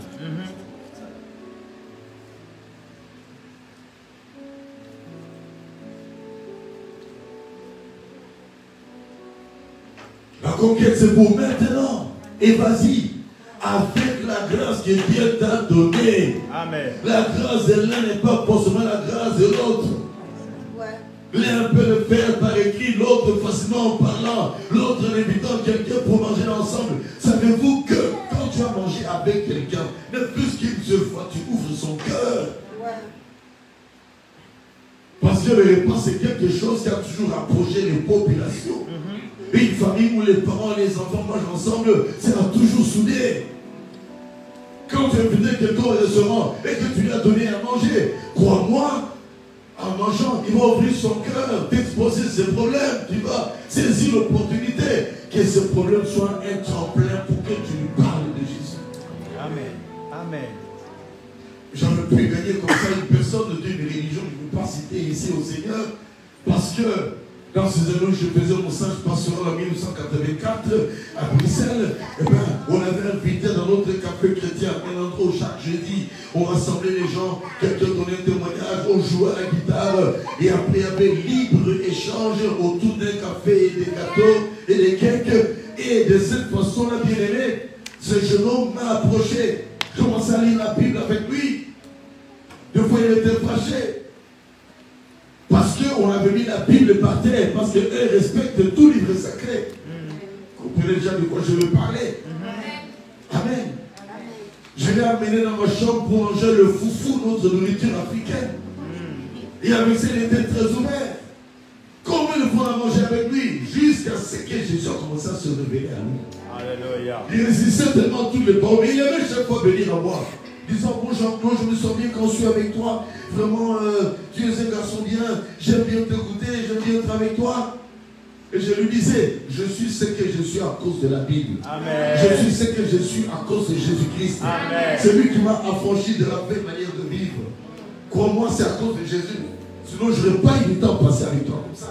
La conquête, c'est pour maintenant. Et vas-y, avec la grâce que Dieu t'a donnée. Amen. La grâce de l'un n'est pas forcément la grâce de l'autre. L'un peut le faire par écrit, l'autre facilement en parlant, l'autre en invitant quelqu'un pour manger ensemble. Savez-vous que quand tu as mangé avec quelqu'un, ne plus qu'une seule fois, tu ouvres son cœur. Parce que le repas, c'est quelque chose qui a toujours rapproché les populations. Une famille où les parents et les enfants mangent ensemble, ça a toujours soudé. Quand tu invites quelqu'un au restaurant et que tu lui as donné à manger, crois-moi, en mangeant, il va ouvrir son cœur, t'exposer ses problèmes, tu vas saisir l'opportunité que ce problème soit un tremplin pour que tu lui parles de Jésus. Amen. Amen. J'aurais pu gagner comme ça une personne d'une religion, je ne veux pas citer ici au Seigneur, parce que dans ces années où je faisais mon stage pastoral en 1984 à Bruxelles, eh ben, on avait invité dans notre café chrétien un endroit où chaque jeudi, on rassemblait les gens, quelqu'un donnait un témoignage, on jouait à la guitare, et après il y avait libre échange autour d'un café et des gâteaux et des cakes. Et de cette façon-là, bien aimé, ce jeune homme m'a approché. Je commençais à lire la Bible avec lui. Des fois, il était fâché. Parce qu'on avait mis la Bible par terre, parce qu'eux respectent tout livre sacré. Vous comprenez déjà de quoi je veux parler. Amen. Je l'ai amené dans ma chambre pour manger le foufou, notre nourriture africaine. Et avec ça, il était très ouvert. Combien de fois on a mangé avec lui, jusqu'à ce que Jésus a commencé à se révéler à lui. Alléluia. Il résistait tellement tous les bons, mais il aimait chaque fois venir à moi. Disant, bon Jean-Claude, je me sens bien quand je suis avec toi. Vraiment, tu es un garçon bien. J'aime bien t'écouter, j'aime bien être avec toi. Et je lui disais, je suis ce que je suis à cause de la Bible. Amen. Je suis ce que je suis à cause de Jésus-Christ. C'est lui qui m'a affranchi de la vraie manière de vivre. Crois-moi, c'est à cause de Jésus. Sinon, je n'aurais pas eu le temps de passer avec toi comme ça.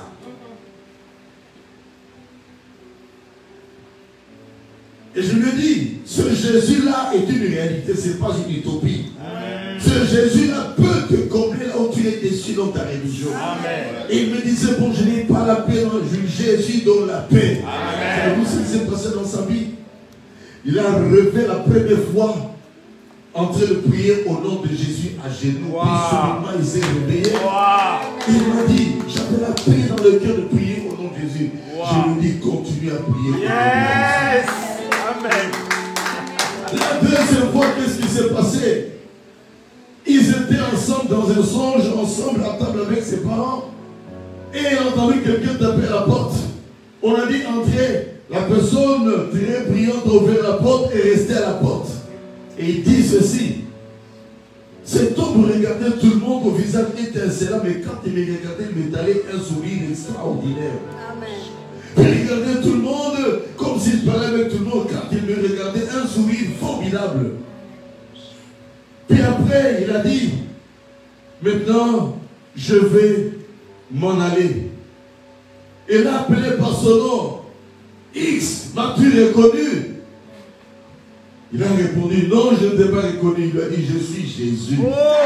Et je lui ai dit, ce Jésus-là est une réalité, ce n'est pas une utopie. Amen. Ce Jésus-là peut te combler là où tu es déçu dans ta religion. Amen. Et il me disait, bon, je n'ai pas la paix, non, Jésus donne la paix. Savez-vous ce qui s'est passé dans sa vie? Il a rêvé la première fois en train de prier au nom de Jésus à genoux. Wow. Puis soudainement, il s'est réveillé. Wow. Il m'a dit, j'avais la paix dans le cœur de prier au nom de Jésus. Wow. Je lui ai dit, continue à prier. Yes. Amen. La deuxième fois, qu'est-ce qui s'est passé? Ils étaient ensemble dans un songe, ensemble à table avec ses parents. Et il a entendu quelqu'un taper à la porte. On a dit entrez. La personne très brillante a ouvert la porte et restait à la porte. Et il dit ceci. Cet homme regardait tout le monde au visage étincelant, mais quand il me regardait, il m'étalait un sourire extraordinaire. Amen. Il regardait tout le monde comme s'il parlait avec tout le monde. Quand il me regardait, un sourire formidable. Puis après, il a dit, maintenant, je vais m'en aller. Et l'a appelé par son nom. X, m'as-tu reconnu? Il a répondu, non, je ne t'ai pas reconnu. Il a dit, je suis Jésus.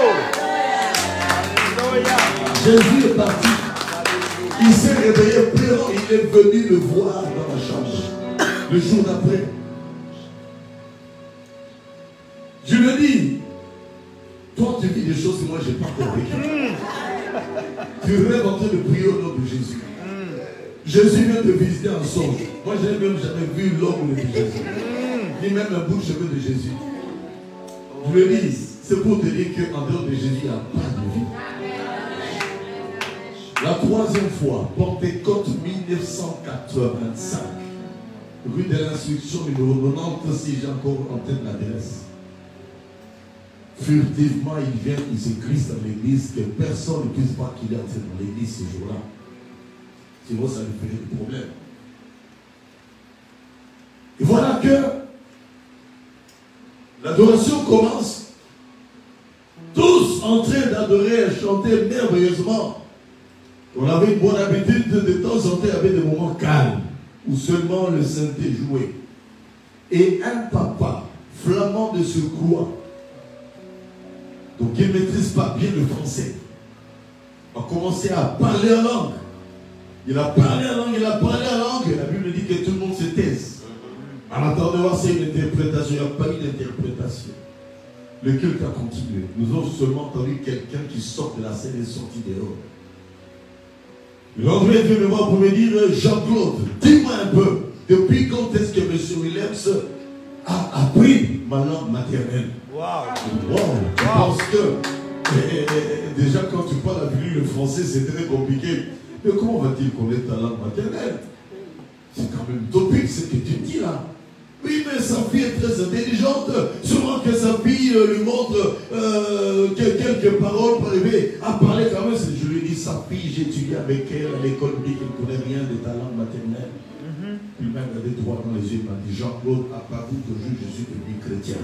Jésus est parti. Il s'est réveillé pleurant. Il est venu le voir dans la chambre. Le jour d'après. Je lui dis, toi tu vis des choses que moi je n'ai pas encore vécues. Tu rêves en train de prier au nom de Jésus. Jésus vient te visiter en songe. Moi je n'ai même jamais vu l'homme de Jésus. Ni même un bout de cheveux de Jésus. Je lui dis, c'est pour te dire qu'en dehors de Jésus, il n'y a pas de vie. La troisième fois, Pentecôte 1985, rue de l'Instruction numéro 90, si j'ai encore en tête l'adresse. Furtivement, il vient, il se glisse dans l'église, que personne ne puisse pas qu'il est entré dans l'église ce jour-là. Sinon, ça lui ferait des problèmes. Et voilà que l'adoration commence. Tous en train d'adorer et chanter merveilleusement. On avait une bonne habitude de temps en temps, il y avait des moments calmes où seulement le synthé jouait. Et un papa, flamand de Surcroît, donc il ne maîtrise pas bien le français, a commencé à parler en langue. Il a parlé en langue, il a parlé en langue. Et la Bible dit que tout le monde se taise. En attendant de voir, c'est une interprétation. Il n'y a pas eu d'interprétation. Le culte a continué. Nous avons seulement entendu quelqu'un qui sort de la scène et est sorti dehors. Le lendemain, il vient me voir pour me dire, Jean-Claude, dis-moi un peu, depuis quand est-ce que M. Williams a appris ma langue maternelle? Wow. Je pense que déjà quand tu parles avec lui le français, c'est très compliqué. Mais comment va-t-il connaître ta langue maternelle? C'est quand même utopique ce que tu dis là. Oui, mais sa fille est très intelligente. Sûrement que sa fille lui montre quelques paroles pour arriver à parler quand même. Je lui dis, sa fille, j'ai étudié avec elle à l'école publique, elle ne connaît rien de ta langue maternelle. Puis il m'a regardé droit dans les yeux, il m'a dit, Jean-Claude, à partir d'aujourd'hui, je suis devenu chrétien.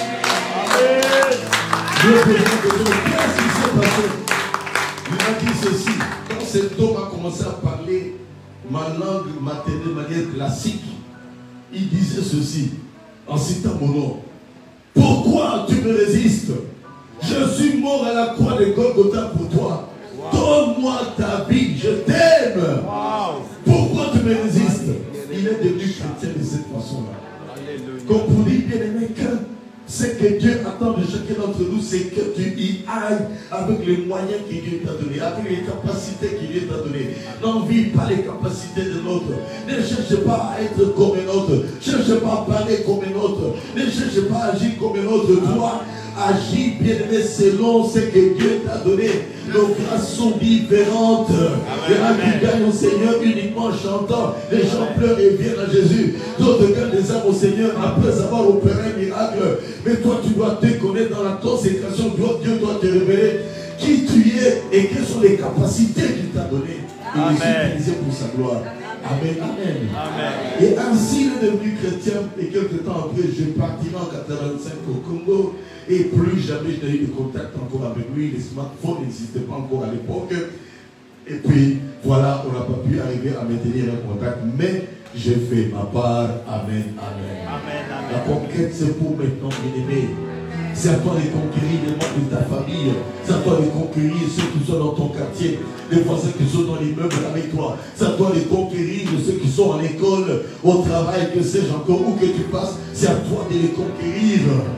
Je lui ai posé la question, qu'est-ce qui s'est passé? Il m'a dit ceci, quand cet homme a commencé à parler ma langue maternelle de manière classique, il disait ceci, en citant mon nom. Pourquoi tu me résistes? Je suis mort à la croix de Golgotha pour toi. Donne-moi ta vie, je t'aime. Pourquoi tu me résistes? Il est devenu chrétien de cette façon-là. Comme pour dire, bien aimé, ce que Dieu attend de chacun d'entre nous, c'est que tu y ailles avec les moyens que Dieu t'a donnés, avec les capacités que Dieu t'a données. N'envie pas les capacités de l'autre. Ne cherche pas à être comme un autre. Ne cherche pas à parler comme un autre. Ne cherche pas à agir comme un autre. Toi, agis bien aimé selon ce que Dieu t'a donné. Nos grâces sont différentes. Il y en a qui gagnent au Seigneur uniquement en chantant. Les gens pleurent et viennent à Jésus. D'autres gagnent des âmes au Seigneur après avoir opéré un miracle. Mais toi, tu dois te connaître dans la consécration. Dieu doit te révéler qui tu es et quelles sont les capacités qu'il t'a données. Et les utiliser pour sa gloire. Amen, amen. Amen. Et ainsi, il est devenu chrétien. Et quelques temps après, je partirai en 85 au Congo. Et plus jamais je n'ai eu de contact encore avec lui. Les smartphones n'existaient pas encore à l'époque. Et puis, voilà, on n'a pas pu arriver à maintenir un contact. Mais j'ai fait ma part. Amen, amen. Amen, amen. La conquête, c'est pour maintenant, bien-aimé. C'est à toi de conquérir les membres de ta famille. C'est à toi de conquérir ceux qui sont dans ton quartier. Les voisins qui sont dans l'immeuble avec toi. C'est à toi de conquérir ceux qui sont à l'école, au travail, que sais-je encore, où que tu passes. C'est à toi de les conquérir.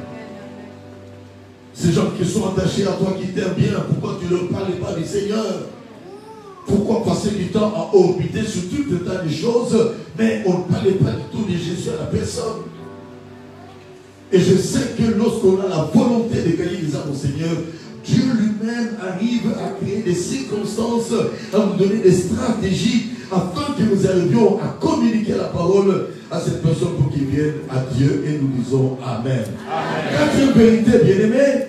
Ces gens qui sont attachés à toi, qui t'aiment bien, pourquoi tu ne leur parles pas du Seigneur? Pourquoi passer du temps à orbiter sur tout un tas de choses, mais on ne parlait pas du tout de Jésus à la personne? Et je sais que lorsqu'on a la volonté de gagner les âmes au Seigneur, Dieu lui-même arrive à créer des circonstances, à nous donner des stratégies, afin que nous arrivions à communiquer la parole à cette personne pour qu'il vienne à Dieu. Et nous disons Amen. Amen. Quatrième vérité, bien-aimé,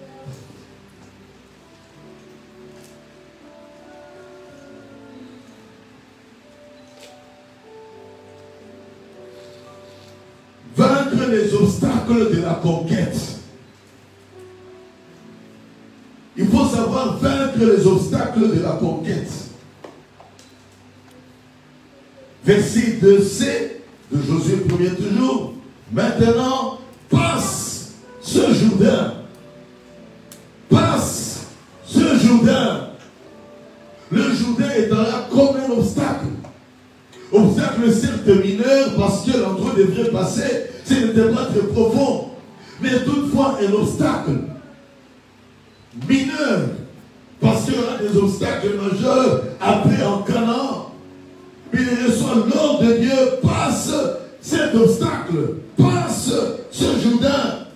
vaincre les obstacles de la conquête. Il faut savoir vaincre les obstacles de la conquête. Verset 2c de Josué 1er toujours. Maintenant, parle ce Jourdain. Passe ce Jourdain. Le Jourdain est là comme un obstacle. Obstacle certes mineur parce que l'endroit devrait passer, ce n'était pas très profond. Mais toutefois un obstacle mineur. Parce qu'il y aura des obstacles majeurs après en Canaan. Mais il reçoit l'ordre de Dieu, passe cet obstacle, passe ce Jourdain.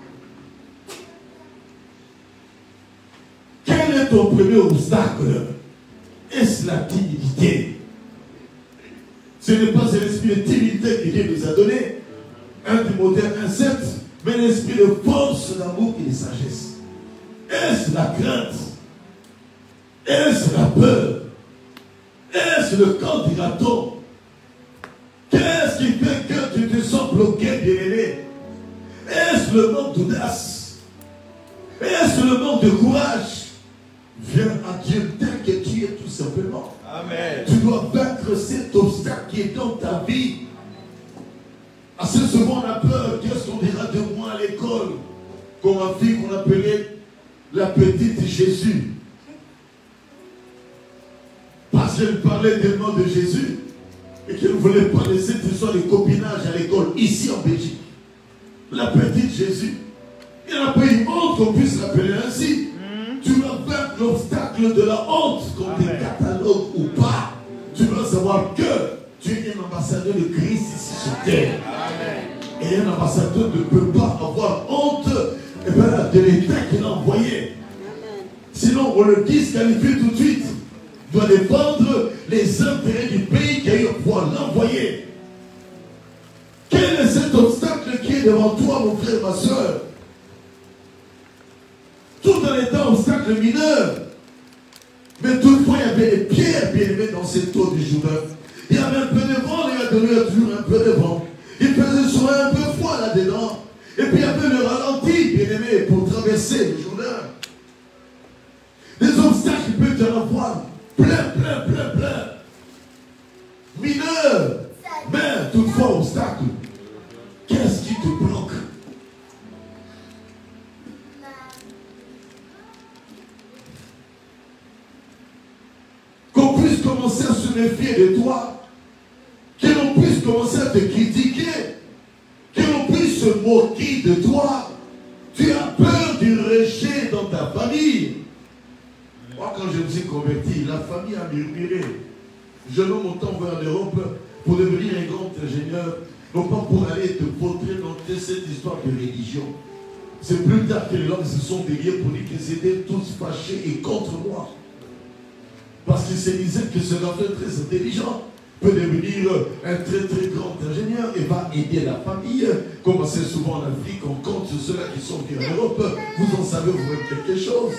Quel est ton premier obstacle? Est-ce la timidité? Ce n'est pas l'esprit de timidité que Dieu nous a donné, 1 Timothée 1,7, mais l'esprit de force, d'amour et de sagesse. Est-ce la crainte? Est-ce la peur? Est-ce le camp du raton? Qu'est-ce qui fait que tu te sens bloqué, bien-aimé? Est-ce le manque d'audace? Est-ce le manque de courage? Viens à Dieu tel que tu es tout simplement. Amen. Tu dois vaincre cet obstacle qui est dans ta vie. Assez souvent on a peur. Qu'est-ce qu'on dira de moi à l'école? Comme ma fille qu'on appelait la petite Jésus. Parce qu'elle parlait tellement de Jésus et qu'elle ne voulait pas laisser cette histoire de copinage à l'école, ici en Belgique. La petite Jésus. Il n'y a pas une honte qu'on puisse l'appeler ainsi. Tu dois vaincre l'obstacle de la honte, qu'on te catalogue ou pas. Tu dois savoir que tu es un ambassadeur de Christ ici sur terre. Amen. Et un ambassadeur ne peut pas avoir honte de l'État qu'il a envoyé. Amen. Sinon, on le disqualifie tout de suite. Il doit défendre les intérêts du pays qui a eu à pouvoir l'envoyer. Quel est cet obstacle qui est devant toi, mon frère, ma soeur? Tout en étant obstacle mineur. Mais toutefois, il y avait des pierres bien aimées dans cette eau du Jourdain. Il y avait un peu de vent, il y a donné toujours un peu de vent. Il faisait souvent un peu froid là-dedans. Et puis il y avait le ralenti, bien aimé, pour traverser le Jourdain. Des obstacles, il peut y en avoir plein. Mineur. Mais toutefois, obstacle. Qu'est-ce qui te bloque? Qu'on puisse commencer à se méfier de toi, que l'on puisse commencer à te critiquer, que l'on puisse se moquer de toi. Tu as peur du rejet dans ta famille. Moi, quand je me suis converti, la famille a murmuré. Je nomme mon temps vers l'Europe pour devenir un grand ingénieur, non pas pour aller te vautrer dans cette histoire de religion. C'est plus tard que les langues se sont déliées pour dire qu'ils étaient tous fâchés et contre moi. Parce qu'ils se disaient que ce garçon très intelligent peut devenir un très grand ingénieur et va aider la famille. Comme assez souvent en Afrique, on compte sur ceux-là qui sont venus en Europe. Vous en savez, vous faites quelque chose.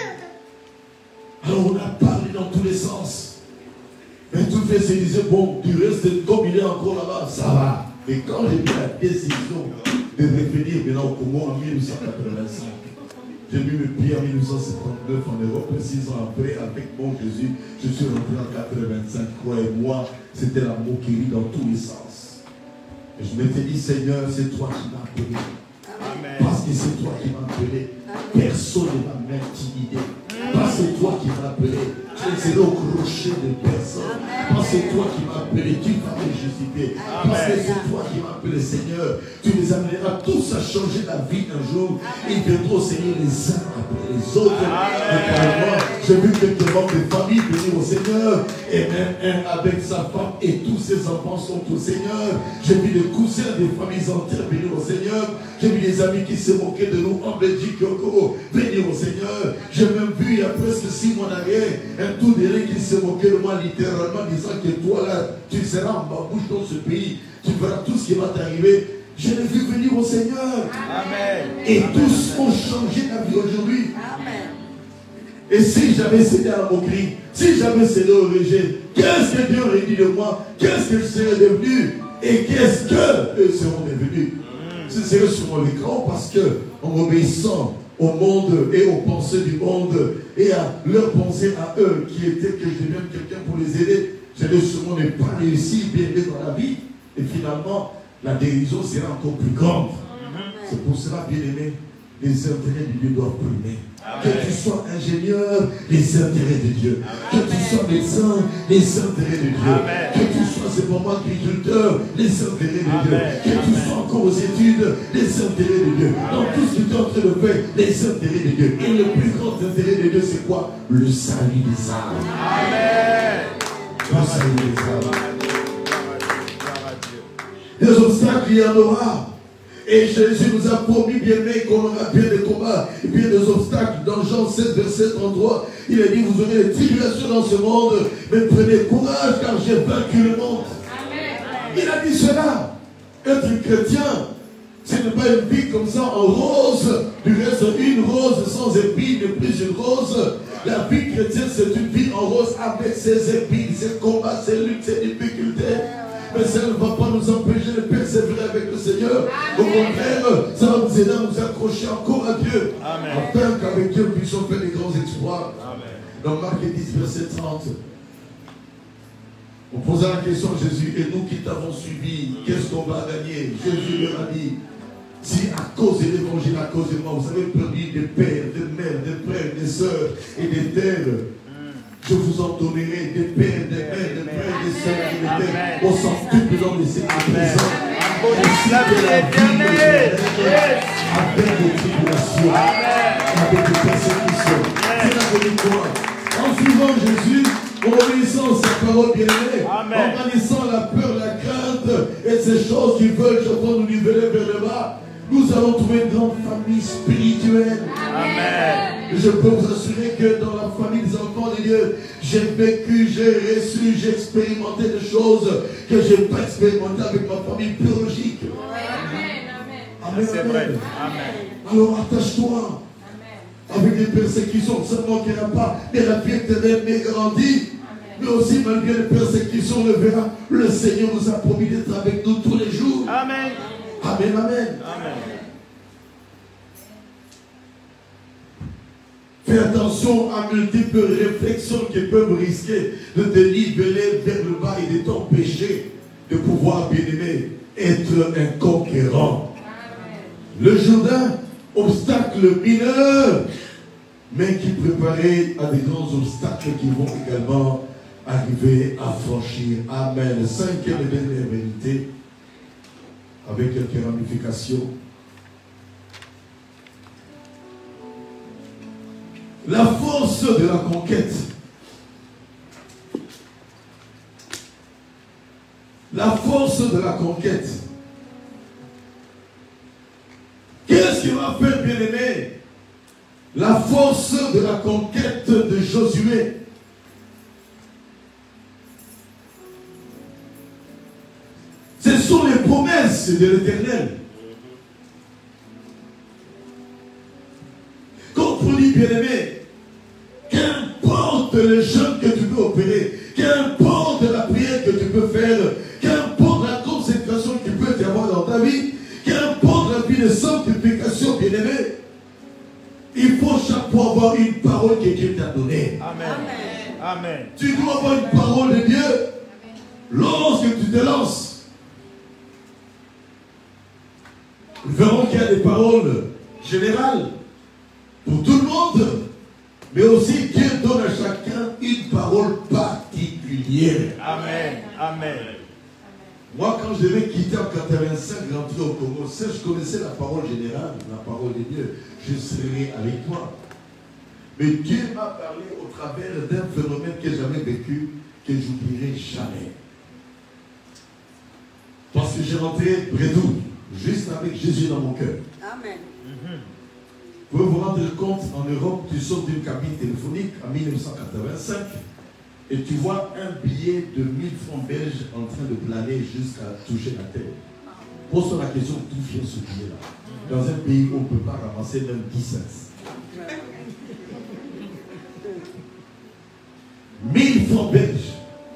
Alors on a parlé dans tous les sens. Mais tout le fait se disait, bon, tu restes comme il est encore là-bas, ça va. Mais quand j'ai pris la décision de revenir maintenant au Congo en 1885, j'ai mis mes pieds en 1979 en Europe, 6 ans après, avec mon Jésus, je suis rentré en 85, croyez-moi, c'était la moquerie dans tous les sens. Et je m'étais dit, Seigneur, c'est toi qui m'as appelé. Amen. Parce que c'est toi qui m'as appelé. Personne ne va m'intimider. Parce que c'est toi qui m'as appelé. Je ne serai au crochet de personne. Parce que c'est toi qui m'as appelé. Tu vas me justifier. Parce que c'est toi qui m'as appelé, Seigneur. Tu les amèneras tous à changer la vie un jour. Ils viendront, Seigneur, les uns après les autres. J'ai vu quelques membres de famille venir au Seigneur. Et même un avec sa femme et tous ses enfants sont au Seigneur. J'ai vu des cousins des familles entières venir au Seigneur. J'ai vu des amis qui se moquaient de nous en Belgique et au Congo venir au Seigneur. J'ai même vu il y a presque 6 mois d'arrière un tout derrière qui se moquait de moi littéralement, disant que toi là, tu seras en babouche dans ce pays, tu verras tout ce qui va t'arriver. Je l'ai vu venir au Seigneur. Amen. Et tous ont changé la vie aujourd'hui. Amen. Et si j'avais cédé à la moquerie, si j'avais cédé au rejet, qu'est-ce que Dieu aurait dit de moi? Qu'est-ce que je serais devenu? Et qu'est-ce que eux seront devenus? Ce serait sur mon écran parce que en obéissant au monde et aux pensées du monde et à leurs pensées à eux qui étaient que je devienne quelqu'un pour les aider, j'allais sûrement ne pas réussir bien dans la vie et finalement la dérision sera encore plus grande. C'est pour cela, bien aimé, les intérêts de Dieu doivent primer. Que tu sois ingénieur, les intérêts de Dieu. Que tu sois médecin, les intérêts de Dieu. Que tu sois, c'est pour moi, agriculteur, les intérêts de Dieu. Que tu sois encore aux études, les intérêts de Dieu. Dans tout ce que tu es en train de faire, les intérêts de Dieu. Et le plus grand intérêt de Dieu, c'est quoi? Le salut des âmes. Amen. Le salut des âmes. Les obstacles, il y en aura. Et Jésus nous a promis, bien-aimé, qu'on aura bien des combats et bien des obstacles. Dans Jean 7, verset 33, il a dit, vous aurez des tribulations dans ce monde, mais prenez courage car j'ai vaincu le monde. Amen. Il a dit cela. Être chrétien, ce n'est pas une vie comme ça en rose. Du reste, une rose sans épines n'est plus une rose. La vie chrétienne, c'est une vie en rose avec ses épines, ses combats, ses luttes, ses difficultés. Mais ça ne va pas nous empêcher de persévérer avec le Seigneur. Au contraire, ça va nous aider à nous accrocher encore à Dieu. Amen. Afin qu'avec Dieu, nous puissions faire des grands exploits. Amen. Dans Marc 10, verset 30, on posait la question à Jésus, et nous qui t'avons suivi, qu'est-ce qu'on va gagner? Jésus leur a dit, si à cause de l'évangile, à cause de moi, vous avez perdu des pères, des mères, des frères, des sœurs et des terres, je vous en donnerai des pères, des mères, des frères, des sœurs et des terres au centuple dans les églises présents. Ainsi de la vie avec des tribulations, avec des persécutions. C'est la bonne quoi. En suivant Jésus, en obéissant sa parole bien-aimée, en bannissant la peur, la crainte et ces choses qui veulent, je crois, nous niveler vers le bas, nous allons trouver une grande famille spirituelle. Amen. Je peux vous assurer que dans la famille des enfants de Dieu, j'ai vécu, j'ai reçu, j'ai expérimenté des choses que je n'ai pas expérimentées avec ma famille biologique. Amen. C'est vrai. Amen. Alors attache-toi. Avec des persécutions, ça ne manquera pas. Et la vie éternelle m'est garantie. Mais aussi, malgré les persécutions, on le verra. Le Seigneur nous a promis d'être avec nous tous les jours. Amen. Amen, amen. Amen. Fais attention à multiples réflexions qui peuvent risquer de te niveler vers le bas et de t'empêcher de pouvoir, bien-aimé, être un conquérant. Amen. Le Jourdain, obstacle mineur, mais qui préparait à des grands obstacles qui vont également arriver à franchir. Amen. Cinquième et dernière vérité, avec quelques ramifications. La force de la conquête. La force de la conquête. Qu'est-ce qui va faire, bien-aimé, la force de la conquête de Josué? Ce sont les promesses de l'Éternel. Comprenez, bien-aimé, qu'importe le jeûne que tu peux opérer, qu'importe la prière que tu peux faire, qu'importe la consécration qu'il peut y avoir dans ta vie, qu'importe la vie de sanctification, bien-aimé, il faut chaque fois avoir une parole que Dieu t'a donnée. Amen. Amen. Tu dois avoir une parole de Dieu. Lorsque tu te lances, nous verrons qu'il y a des paroles générales pour tout le monde, mais aussi Dieu donne à chacun une parole particulière. Amen. Amen. Moi, quand je devais quitter en 85, rentrer au Congo, si je connaissais la parole générale, la parole de Dieu, je serais avec toi. Mais Dieu m'a parlé au travers d'un phénomène que j'avais vécu, que je n'oublierai jamais. Parce que j'ai rentré Brédoux, juste avec Jésus dans mon cœur. Amen. Vous pouvez vous rendre compte, en Europe, tu sors d'une cabine téléphonique en 1985 et tu vois un billet de 1000 francs belges en train de planer jusqu'à toucher la terre. Pose-toi la question, d'où vient ce billet-là? Dans un pays où on ne peut pas ramasser même 10 cents. 1000 francs belges.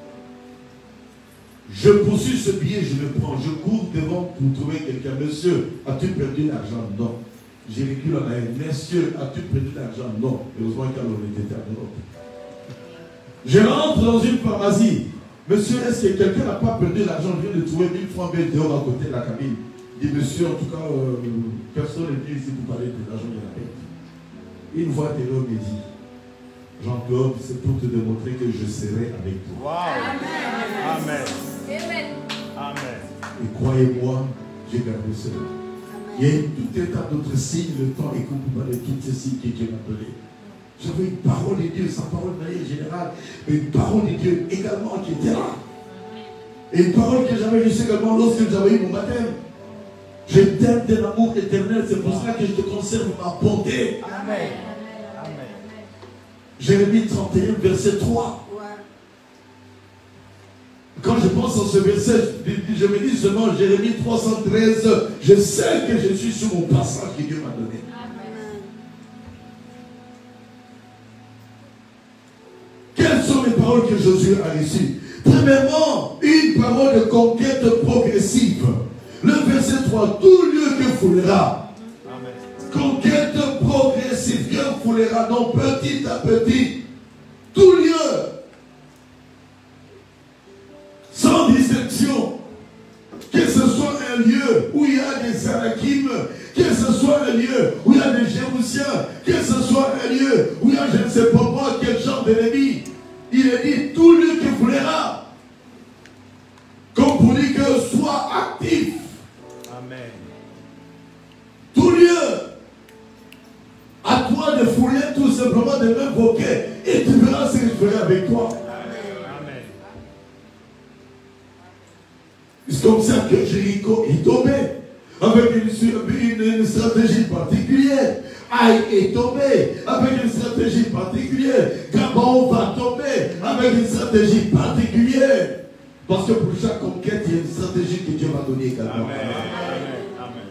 Je poursuis ce billet, je le prends, je cours devant pour trouver quelqu'un. Monsieur, as-tu perdu l'argent? Non. J'ai vécu là, monsieur, as-tu perdu l'argent? Non. Heureusement qu'à l'honnêteté en Europe. Je rentre dans une pharmacie. Monsieur, est-ce que quelqu'un n'a pas perdu l'argent? Je viens de trouver 1000 francs belges dehors à côté de la cabine. dit, monsieur, en tout cas, personne n'est venu ici pour parler de l'argent de la paix. Une fois, l'homme me dit, Jean-Claude, c'est pour te démontrer que je serai avec toi. Wow. Amen. Amen. Amen. Et croyez-moi, j'ai gardé cela. Il y a tout un tas d'autres signes, le temps et qu'on peut parler de tous ces signes que Dieu m'a donné. J'avais une parole de Dieu, sa parole de manière générale, mais une parole de Dieu également qui était là. Et une parole que j'avais reçue également lorsque j'avais eu mon baptême. Je t'aime d'un amour éternel, c'est pour cela que je te conserve ma bonté. Amen. Amen. Jérémie 31, verset 3. Quand je pense à ce verset, je me dis seulement Jérémie 313, je sais que je suis sur mon passage que Dieu m'a donné. Amen. Quelles sont les paroles que Josué a reçues? Premièrement, une parole de conquête progressive. Le verset 3, tout lieu que foulera. Amen. Conquête progressive, Dieu foulera, non petit à petit. Tout lieu. Sans distinction. Que ce soit un lieu où il y a des Anakim, que ce soit un lieu où il y a des Jérusiens, que ce soit un lieu où il y a je ne sais pas moi quel genre d'ennemi. Il est dit tout lieu que foulera. Comme pour dire que sois actif. Amen. Tout lieu. À toi de fouler tout simplement de m'invoquer et tu verras ce que je ferai avec toi. Amen. C'est comme ça que Jéricho est tombé. Avec une stratégie particulière. Aïe est tombé avec une stratégie particulière. Gabon va tomber avec une stratégie particulière. Parce que pour chaque conquête, il y a une stratégie que Dieu m'a donnée également. Amen. Amen. Amen.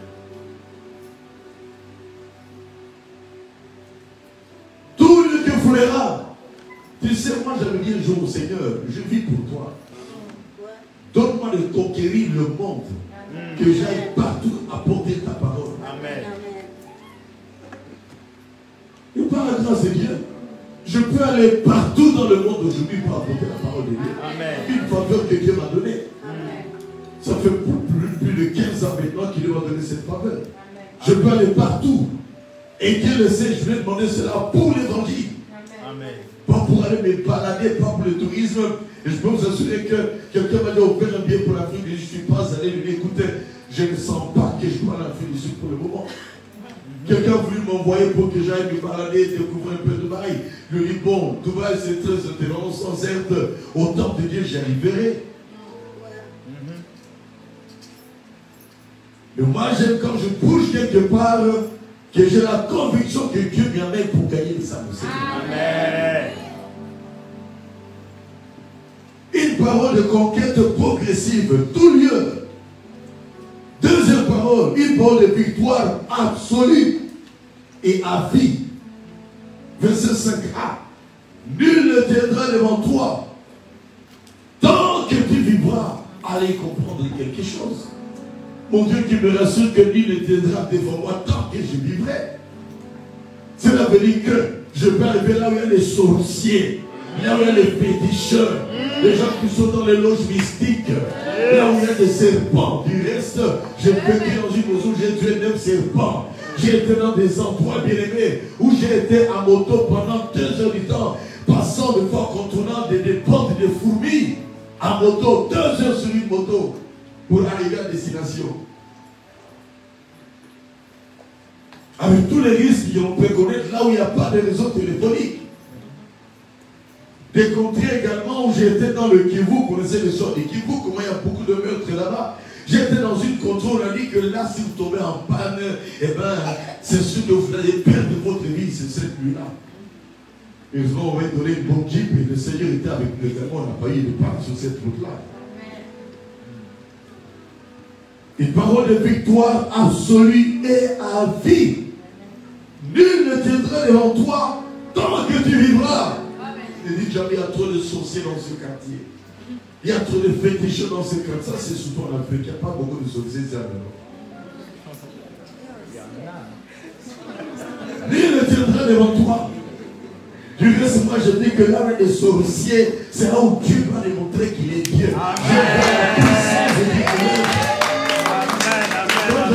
Tout le que foulera. Tu sais, moi j'avais dit un jour au Seigneur, je vis pour toi. Donne-moi de conquérir le monde. Que j'aille partout apporter ta parole. Amen. Et par la grâce de Dieu, je peux aller partout dans le monde aujourd'hui pour apporter la parole de Dieu. Amen. Une faveur que Dieu m'a donnée. Ça fait plus de 15 ans maintenant qu'il m'a donné cette faveur. Je peux aller partout. Et Dieu le sait, je vais demander cela pour l'évangile. Amen. Pas pour aller me balader, pas pour le tourisme. Et je peux vous assurer que quelqu'un m'a dit au Père un bien pour l'Afrique. Je ne suis pas allé lui dire, écoutez, je ne sens pas que je dois l'Afrique du Sud pour le moment. Quelqu'un a voulu m'envoyer pour que j'aille me balader, découvrir un peu de Dubaï. Je lui dis, bon, Dubaï c'est très intéressant, certes, au temps de Dieu j'y arriverai. Mais moi j'aime quand je bouge quelque part, que j'ai la conviction que Dieu m'y amène pour gagner les âmes. Amen. Une parole de conquête progressive, tout lieu. Deuxième parole, une parole de victoire absolue et à vie. Verset 5a. Nul ne tiendra devant toi tant que tu vivras. Allez comprendre quelque chose. Mon Dieu qui me rassure que nul ne tiendra devant moi tant que je vivrai. Cela veut dire que je peux arriver là où il y a les sorciers, là où il y a les féticheurs, les gens qui sont dans les loges mystiques, là où il y a des serpents. Du reste, j'ai vécu dans une maison où j'ai tué 9 serpents. J'ai été dans des endroits bien aimés où j'ai été à moto pendant 2 heures du temps, passant de fois contournant des bandes de fourmis à moto, 2 heures sur une moto pour arriver à destination. Avec tous les risques qu'on peut connaître là où il n'y a pas de réseau téléphonique. Des contrées également où j'étais dans le Kivu, vous connaissez le sort du Kivu, comment il y a beaucoup de meurtres là-bas. J'étais dans une contrôle, on a dit que là, si vous tombez en panne, eh bien, c'est sûr que vous allez perdre votre vie, c'est cette nuit-là. Heureusement, on m'a donné une bonne jeep et le Seigneur était avec nous également, on n'a pas eu de panne sur cette route-là. Une parole de victoire absolue et à vie. Nul ne tiendra devant toi tant que tu vivras. Il dit jamais, il y a trop de sorciers dans ce quartier. Il y a trop de féticheurs dans ce quartier. Ça, c'est surtout en Afrique. Il n'y a pas beaucoup de sorciers. Nul ne tiendra devant toi. Du reste, moi, je dis que là où il y a des sorciers, c'est là où Dieu va démontrer qu'il est Dieu. Amen.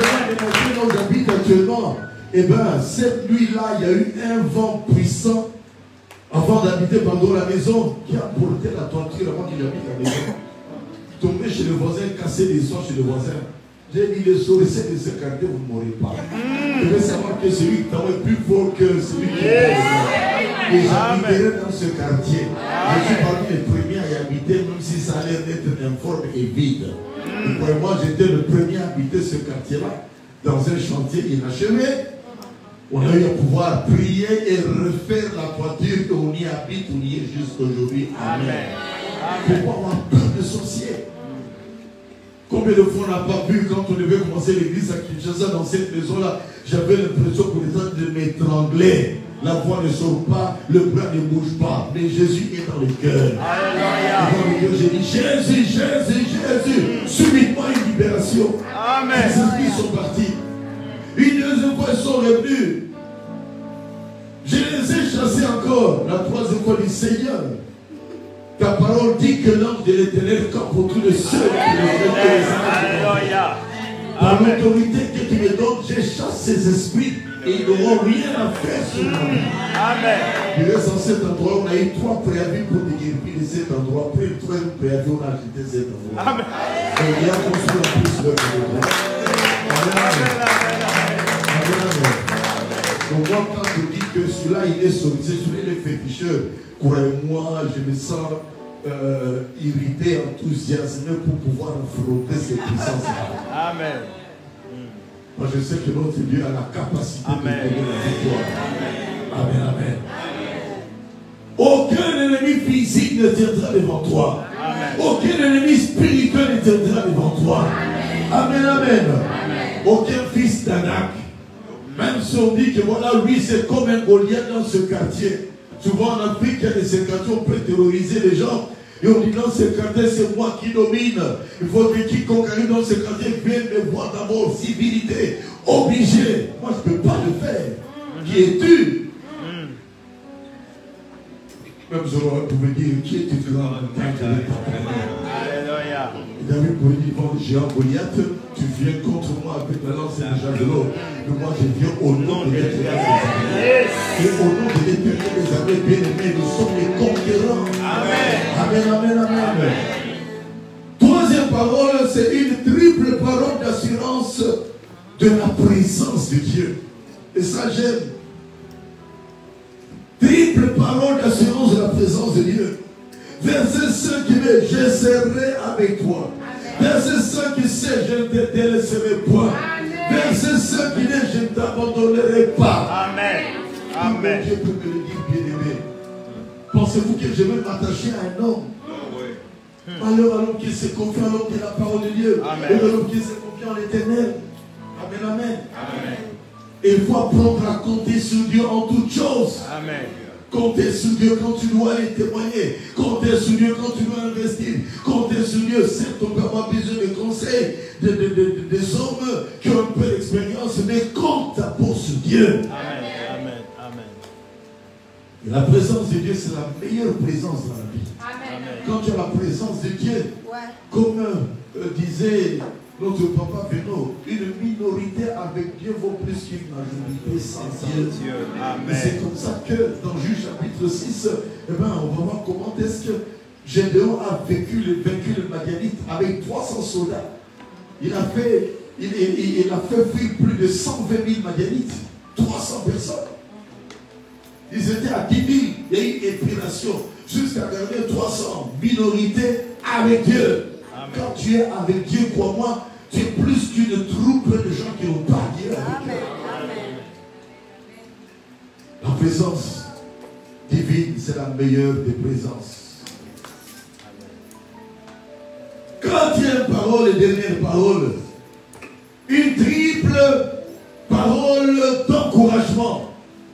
éventuellement, eh bien, cette nuit-là, il y a eu un vent puissant avant d'habiter la maison qui a porté la toiture avant qu'il habite la maison. Tombé chez le voisin, cassé les os chez le voisin. J'ai dit, les sourcils de ce quartier, vous ne mourrez pas. Je veux savoir que celui qui est plus fort que celui qui est et j'habiterai dans ce quartier. Je suis parmi les premiers à y habiter, même si ça a l'air d'être informe et vide. Et pour moi, j'étais le premier à habiter ce quartier-là, dans un chantier inachevé. On a eu à pouvoir prier et refaire la toiture, et on y habite, on y est jusqu'aujourd'hui. Amen. Pourquoi avoir peur de sorciers? Combien de fois on n'a pas vu quand on devait commencer l'église à Kinshasa dans cette maison-là? J'avais l'impression qu'on était en train de m'étrangler. La voix ne sort pas, le bras ne bouge pas. Mais Jésus est dans le cœur. J'ai dit Jésus, Jésus, Jésus. Subitement une libération. Amen. Les esprits sont partis. Une deuxième fois ils sont revenus. Je les ai chassés encore. La troisième fois du Seigneur. Ta parole dit que l'ange de l'Éternel campe autour de ceux qui le Alléluia. Par l'autorité que tu me donnes, j'ai chassé ces esprits et ils n'auront rien à faire sur moi. Amen. Il reste en cet endroit, on a eu 3 préavis pour déguerpir cet endroit. Après le 3e préavis, on a acheté cet endroit. Amen. Et il y a construit en plus le endroit. Amen. Donc moi, quand je dis que celui-là, il est sollicité, celui-là, il est féticheur. Croyez-moi, je me sens irrité, enthousiasmé pour pouvoir affronter ces puissances-là. Amen. Moi, je sais que notre Dieu a la capacité de donner la victoire. Amen, amen. Aucun ennemi physique ne tiendra devant toi. Amen. Aucun ennemi spirituel ne tiendra devant toi. Amen, amen. Aucun fils d'Anak. Même si on dit que voilà, lui, c'est comme un Goliath dans ce quartier. Souvent en Afrique, il y a des quartiers, on peut terroriser les gens. Et on dit dans ce quartier, c'est moi qui domine. Il faut que quiconque arrive dans ce quartier vienne me voir d'abord, civilité, obligé. Moi, je ne peux pas le faire. Qui es-tu? Même Zoro pouvait dire, qui es-tu grand? Alléluia. David pouvait dire, bon, géant Goliath, tu viens contre moi avec la lance et déjà de l'eau. Mais moi, je viens au nom de l'Éternel. Et au nom de l'Éternel, les amis bien-aimés, nous sommes les conquérants. Amen. Amen, amen, amen, amen. Troisième parole, c'est une triple parole d'assurance de la présence de Dieu. Et ça, j'aime. Triple parole d'assurance de la présence de Dieu. Verset 5 qui dit, je serai avec toi. Verset 5 qui dit, je ne te délaisserai point. Verset 5 qui dit, je ne t'abandonnerai pas. Amen. Amen. Dieu peut me le dire, bien-aimé. Pensez-vous que je vais m'attacher à un homme? Alors, l'homme qui se confie à l'homme de la parole de Dieu. Et l'homme qui se confie en l'Éternel. Amen, amen. Amen. Et il faut apprendre à compter sur Dieu en toutes choses. Amen. Comptez sur Dieu quand tu dois aller témoigner. Comptez sur Dieu quand tu dois investir. Comptez sur Dieu. Certes, on peut avoir besoin de conseils des hommes qui ont un peu d'expérience, mais compte d'abord sur Dieu. Amen. Amen. Amen. Et la présence de Dieu, c'est la meilleure présence dans la vie. Amen. Quand tu as la présence de Dieu, comme disait notre papa Beno, une minorité avec Dieu vaut plus qu'une majorité sans Dieu. C'est comme ça que dans Juge chapitre 6, eh ben, on va voir comment est-ce que Gédéon a vaincu le Madianite avec 300 soldats. Il a fait fuir plus de 120 000 Madianites, 300 personnes. Ils étaient à 10 000, il y a eu épiration jusqu'à garder 300 minorités avec Dieu. Amen. Quand tu es avec Dieu, crois-moi, tu es plus qu'une troupe de gens qui n'ont pas Dieu avec Dieu. La présence divine, c'est la meilleure des présences. Quatrième parole et dernière parole, une triple parole d'encouragement.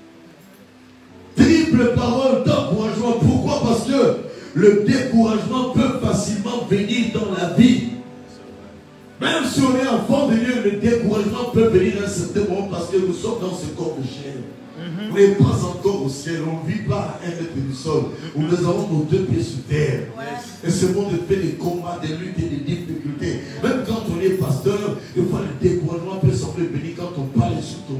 Triple parole d'encouragement. Pourquoi? Parce que le découragement peut facilement venir dans la vie. Même si on est enfant de Dieu, le découragement peut venir à un certain moment parce que nous sommes dans ce corps de chair. On n'est pas encore au ciel, on ne vit pas à 1 mètre du sol, où nous avons nos 2 pieds sur terre. Et ce monde fait des combats, des luttes et des difficultés. Même quand on est pasteur, des fois le découragement peut sembler venir quand on parle surtout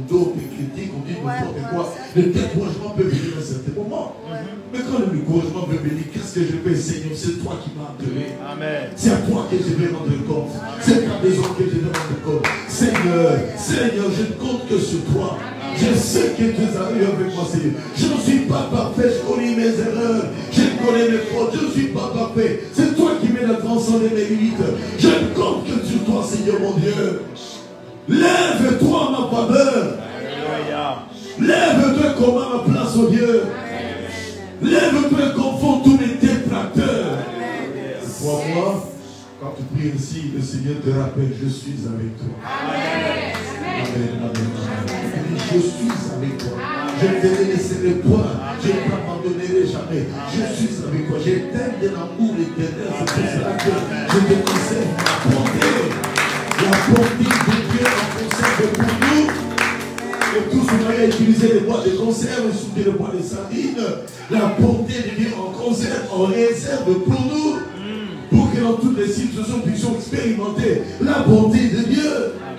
Le découragement peut venir à un certain moment. Mais quand le découragement veut venir, qu'est-ce que je fais, Seigneur? C'est toi qui m'as appelé. C'est à toi que je vais rendre compte. C'est ta maison que je vais rendre compte. Seigneur, Seigneur, je ne compte que sur toi. Je sais que tu as eu avec moi, Seigneur. Je ne suis pas parfait, je connais mes erreurs. Je connais mes fautes, je ne suis pas parfait. C'est toi qui m'aides à transcender mes limites. Je ne compte que sur toi, Seigneur mon Dieu. Lève-toi en ma faveur. Lève-toi comme à ma place, oh Dieu. Lève-toi et confonds tous mes détracteurs. Crois-moi, quand tu pries ainsi, le Seigneur te rappelle, je suis avec toi. Amen. Amen. Amen. Je suis avec toi. Je ne te laisserai point. Je ne t'abandonnerai jamais. Je suis avec toi. Je t'aime de l'amour éternel. C'est pour cela que je te conseille la bonté. La bonté de Dieu en conserve pour nous. Et tous ceux qui ont utilisé les bois de conserve et soulevé les bois de sardines, la bonté de Dieu en conserve, en réserve pour nous, pour que dans toutes les situations nous puissions expérimenter la bonté de Dieu.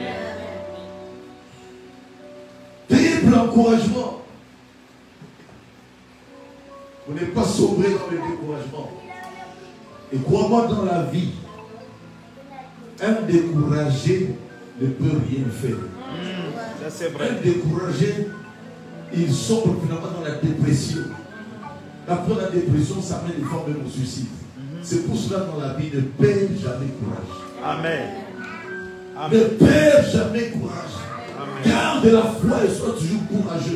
Terrible encouragement. Vous n'êtes pas sombré dans le découragement. Et crois-moi, dans la vie, un découragé ne peut rien faire. Un découragé, il sombre finalement dans la dépression. Après la dépression, ça mène des formes de suicide. C'est pour cela dans la vie, ne perds jamais courage. Amen. Ne perds jamais courage. Amen. Garde la foi et sois toujours courageux.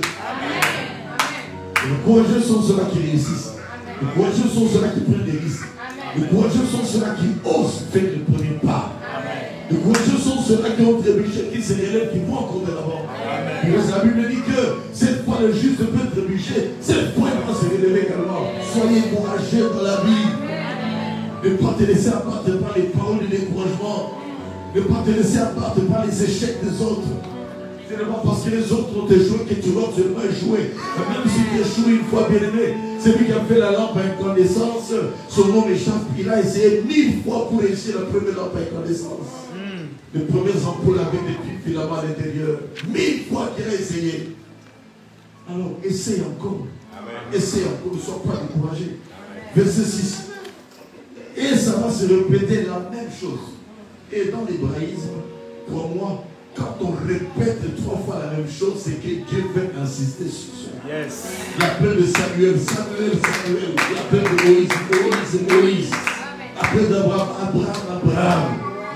Amen. Les courageux sont ceux-là qui réussissent. Les courageux sont ceux-là qui prennent des risques. Les courageux sont ceux-là qui osent faire le premier pas. Les courageux sont ceux-là qui ont trébuché, qui se relèvent, qui vont encore de l'avant. La Bible dit que cette fois le juste peut trébucher, cette fois il va se relever également. Soyez courageux dans la vie. Ne pas te laisser abattre par les paroles de découragement. Ne pas te laisser abattre par les échecs des autres. Ce n'est pas parce que les autres ont échoué que tu dois seulement échouer. Même si tu échoues une fois, bien aimé, c'est lui qui a fait la lampe à incandescence. Son nom échappe. Il a essayé 1000 fois pour réussir la première lampe à incandescence. Les premières ampoules avec des petits filaments à l'intérieur. 1000 fois qu'il a essayé. Alors, essaye encore. Amen. Essaye encore. Ne sois pas découragé. Verset 6. Et ça va se répéter la même chose. Et dans l'hébraïsme, pour moi, quand on répète 3 fois la même chose, c'est que Dieu veut insister sur ça. Yes. L'appel de Samuel, Samuel, Samuel. L'appel de Moïse, Moïse, Moïse. L'appel d'Abraham, Abraham, Abraham.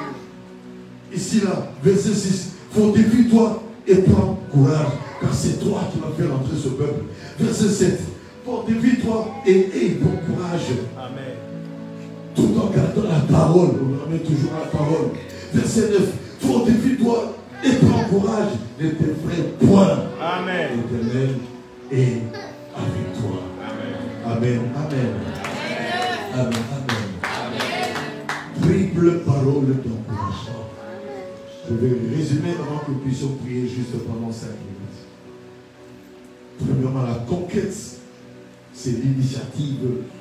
Ici, là, verset 6. Fortifie-toi et prends courage, car c'est toi qui vas faire entrer ce peuple. Verset 7. Fortifie-toi et aie bon courage. Amen. Tout en gardant la parole. On ramène toujours la parole. Verset 9. Fortifie-toi et prends courage. Ne t'effraie point. Amen. L'Éternel est avec toi. Amen. Amen. Amen. Amen. Amen. Triple parole d'encouragement. Je vais résumer avant que nous puissions prier juste pendant 5 minutes. Premièrement, la conquête, c'est l'initiative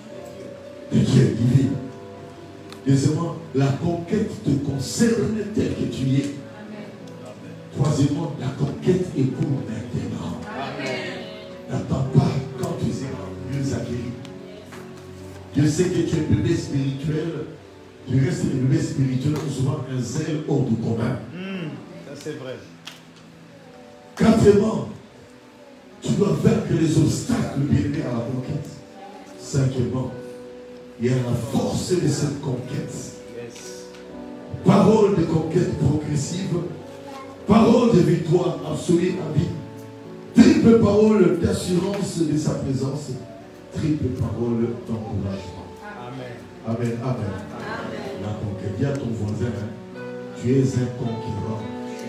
de Dieu divine. Deuxièmement, la conquête te concerne tel que tu es. Troisièmement, la conquête est pour maintenant. N'attends pas quand tu seras mieux acquéri. Dieu sait que tu es un bébé spirituel. Tu restes les bébés spirituels ont souvent un zèle hors du commun. Ça c'est vrai. Quatrièmement, tu dois vaincre les obstacles bien-aimés à la conquête. Cinquièmement, il y a la force de cette conquête. Yes. Parole de conquête progressive. Parole de victoire absolue à vie. Triple parole d'assurance de sa présence. Triple parole d'encouragement. Amen. Amen. Amen. Amen. La conquête. Dis à ton voisin, hein, tu es un conquérant.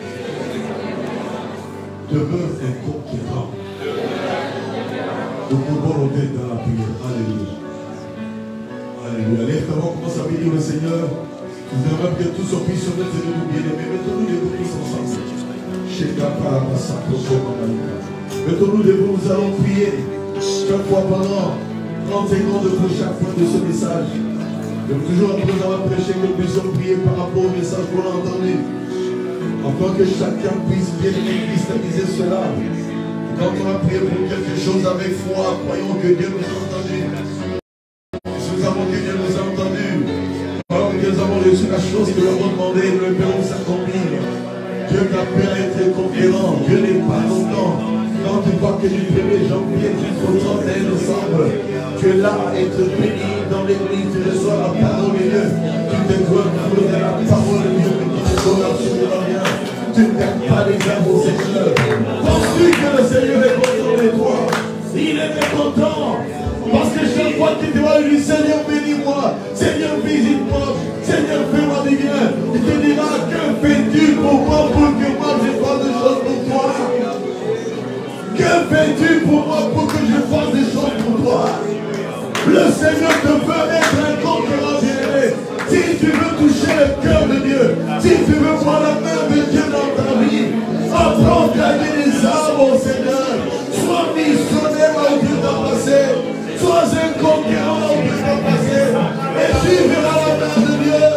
Demeure un conquérant. Nous pouvons noter dans la prière. Alléluia. Alléluia. Allez, comment commence à bénir le Seigneur. Nous aimons que tous on puisse se mettre de nous bien aimés. Mettons-nous debout tous ensemble. Mettons-nous debout, nous allons prier chaque fois pendant 30 secondes pour chaque fois de ce message. Donc toujours après avoir prêché, que nous puissions prier par rapport au message qu'on a entendu. Afin que chacun puisse bien cristalliser cela. Quand on a prié pour quelque chose avec foi, croyons que Dieu nous a entendus. Si nous avons que Dieu nous a entendus, alors que nous avons reçu la chose que nous avons demandé, nous espérons s'accomplir. Dieu t'appelle à être conquérant. Dieu n'est pas longtemps. Quand tu vois que du 1er janvier jusqu'au 31 décembre, tu es là à être béni dans l'église, tu reçois la parole de Dieu. Tu te dois pour la parole de Dieu, mais tu ne donnes absolument rien. Tu ne perds pas les âmes au Seigneur. Penses-tu que le Seigneur est content de toi? Il est content. Parce que chaque fois que tu vas lui dire, Seigneur, bénis-moi, Seigneur, visite-moi, Seigneur, fais-moi du bien. Il te dira, que fais-tu pour moi, pour que moi je fasse des choses pour toi? Que fais-tu pour moi, pour que je fasse des choses pour toi? Le Seigneur te veut être un conquérant bien-aimé. Si tu veux toucher le cœur de Dieu, si tu veux voir la main de Dieu dans ta vie, apprends à gagner les âmes au Seigneur. Sois missionnaire là où Dieu t'a passé. Sois un conquérant là où Dieu t'a passé. Et tu verras la main de Dieu.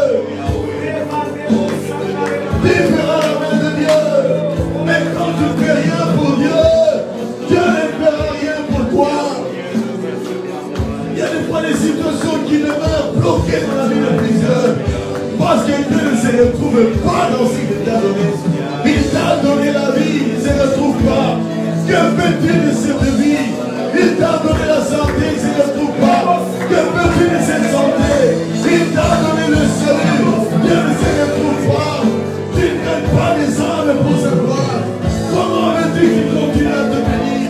Tu verras la main de Dieu. Mais quand tu ne fais rien pour Dieu, Dieu ne fera rien pour toi. Il y a des fois des situations qui demeurent bloquées dans la vie de plusieurs. Parce que Dieu ne se retrouve pas dans ce qu'il t'a donné. Il t'a donné la vie, il ne se retrouve pas. Que fais-tu de cette vie? Il t'a donné la santé, il ne se retrouve pas. Que fais-tu de cette santé? Il t'a donné le salut, Dieu ne se retrouve pas. Tu ne donnes pas les âmes pour sa gloire. Comment veux-tu qu'il continue à te bénir?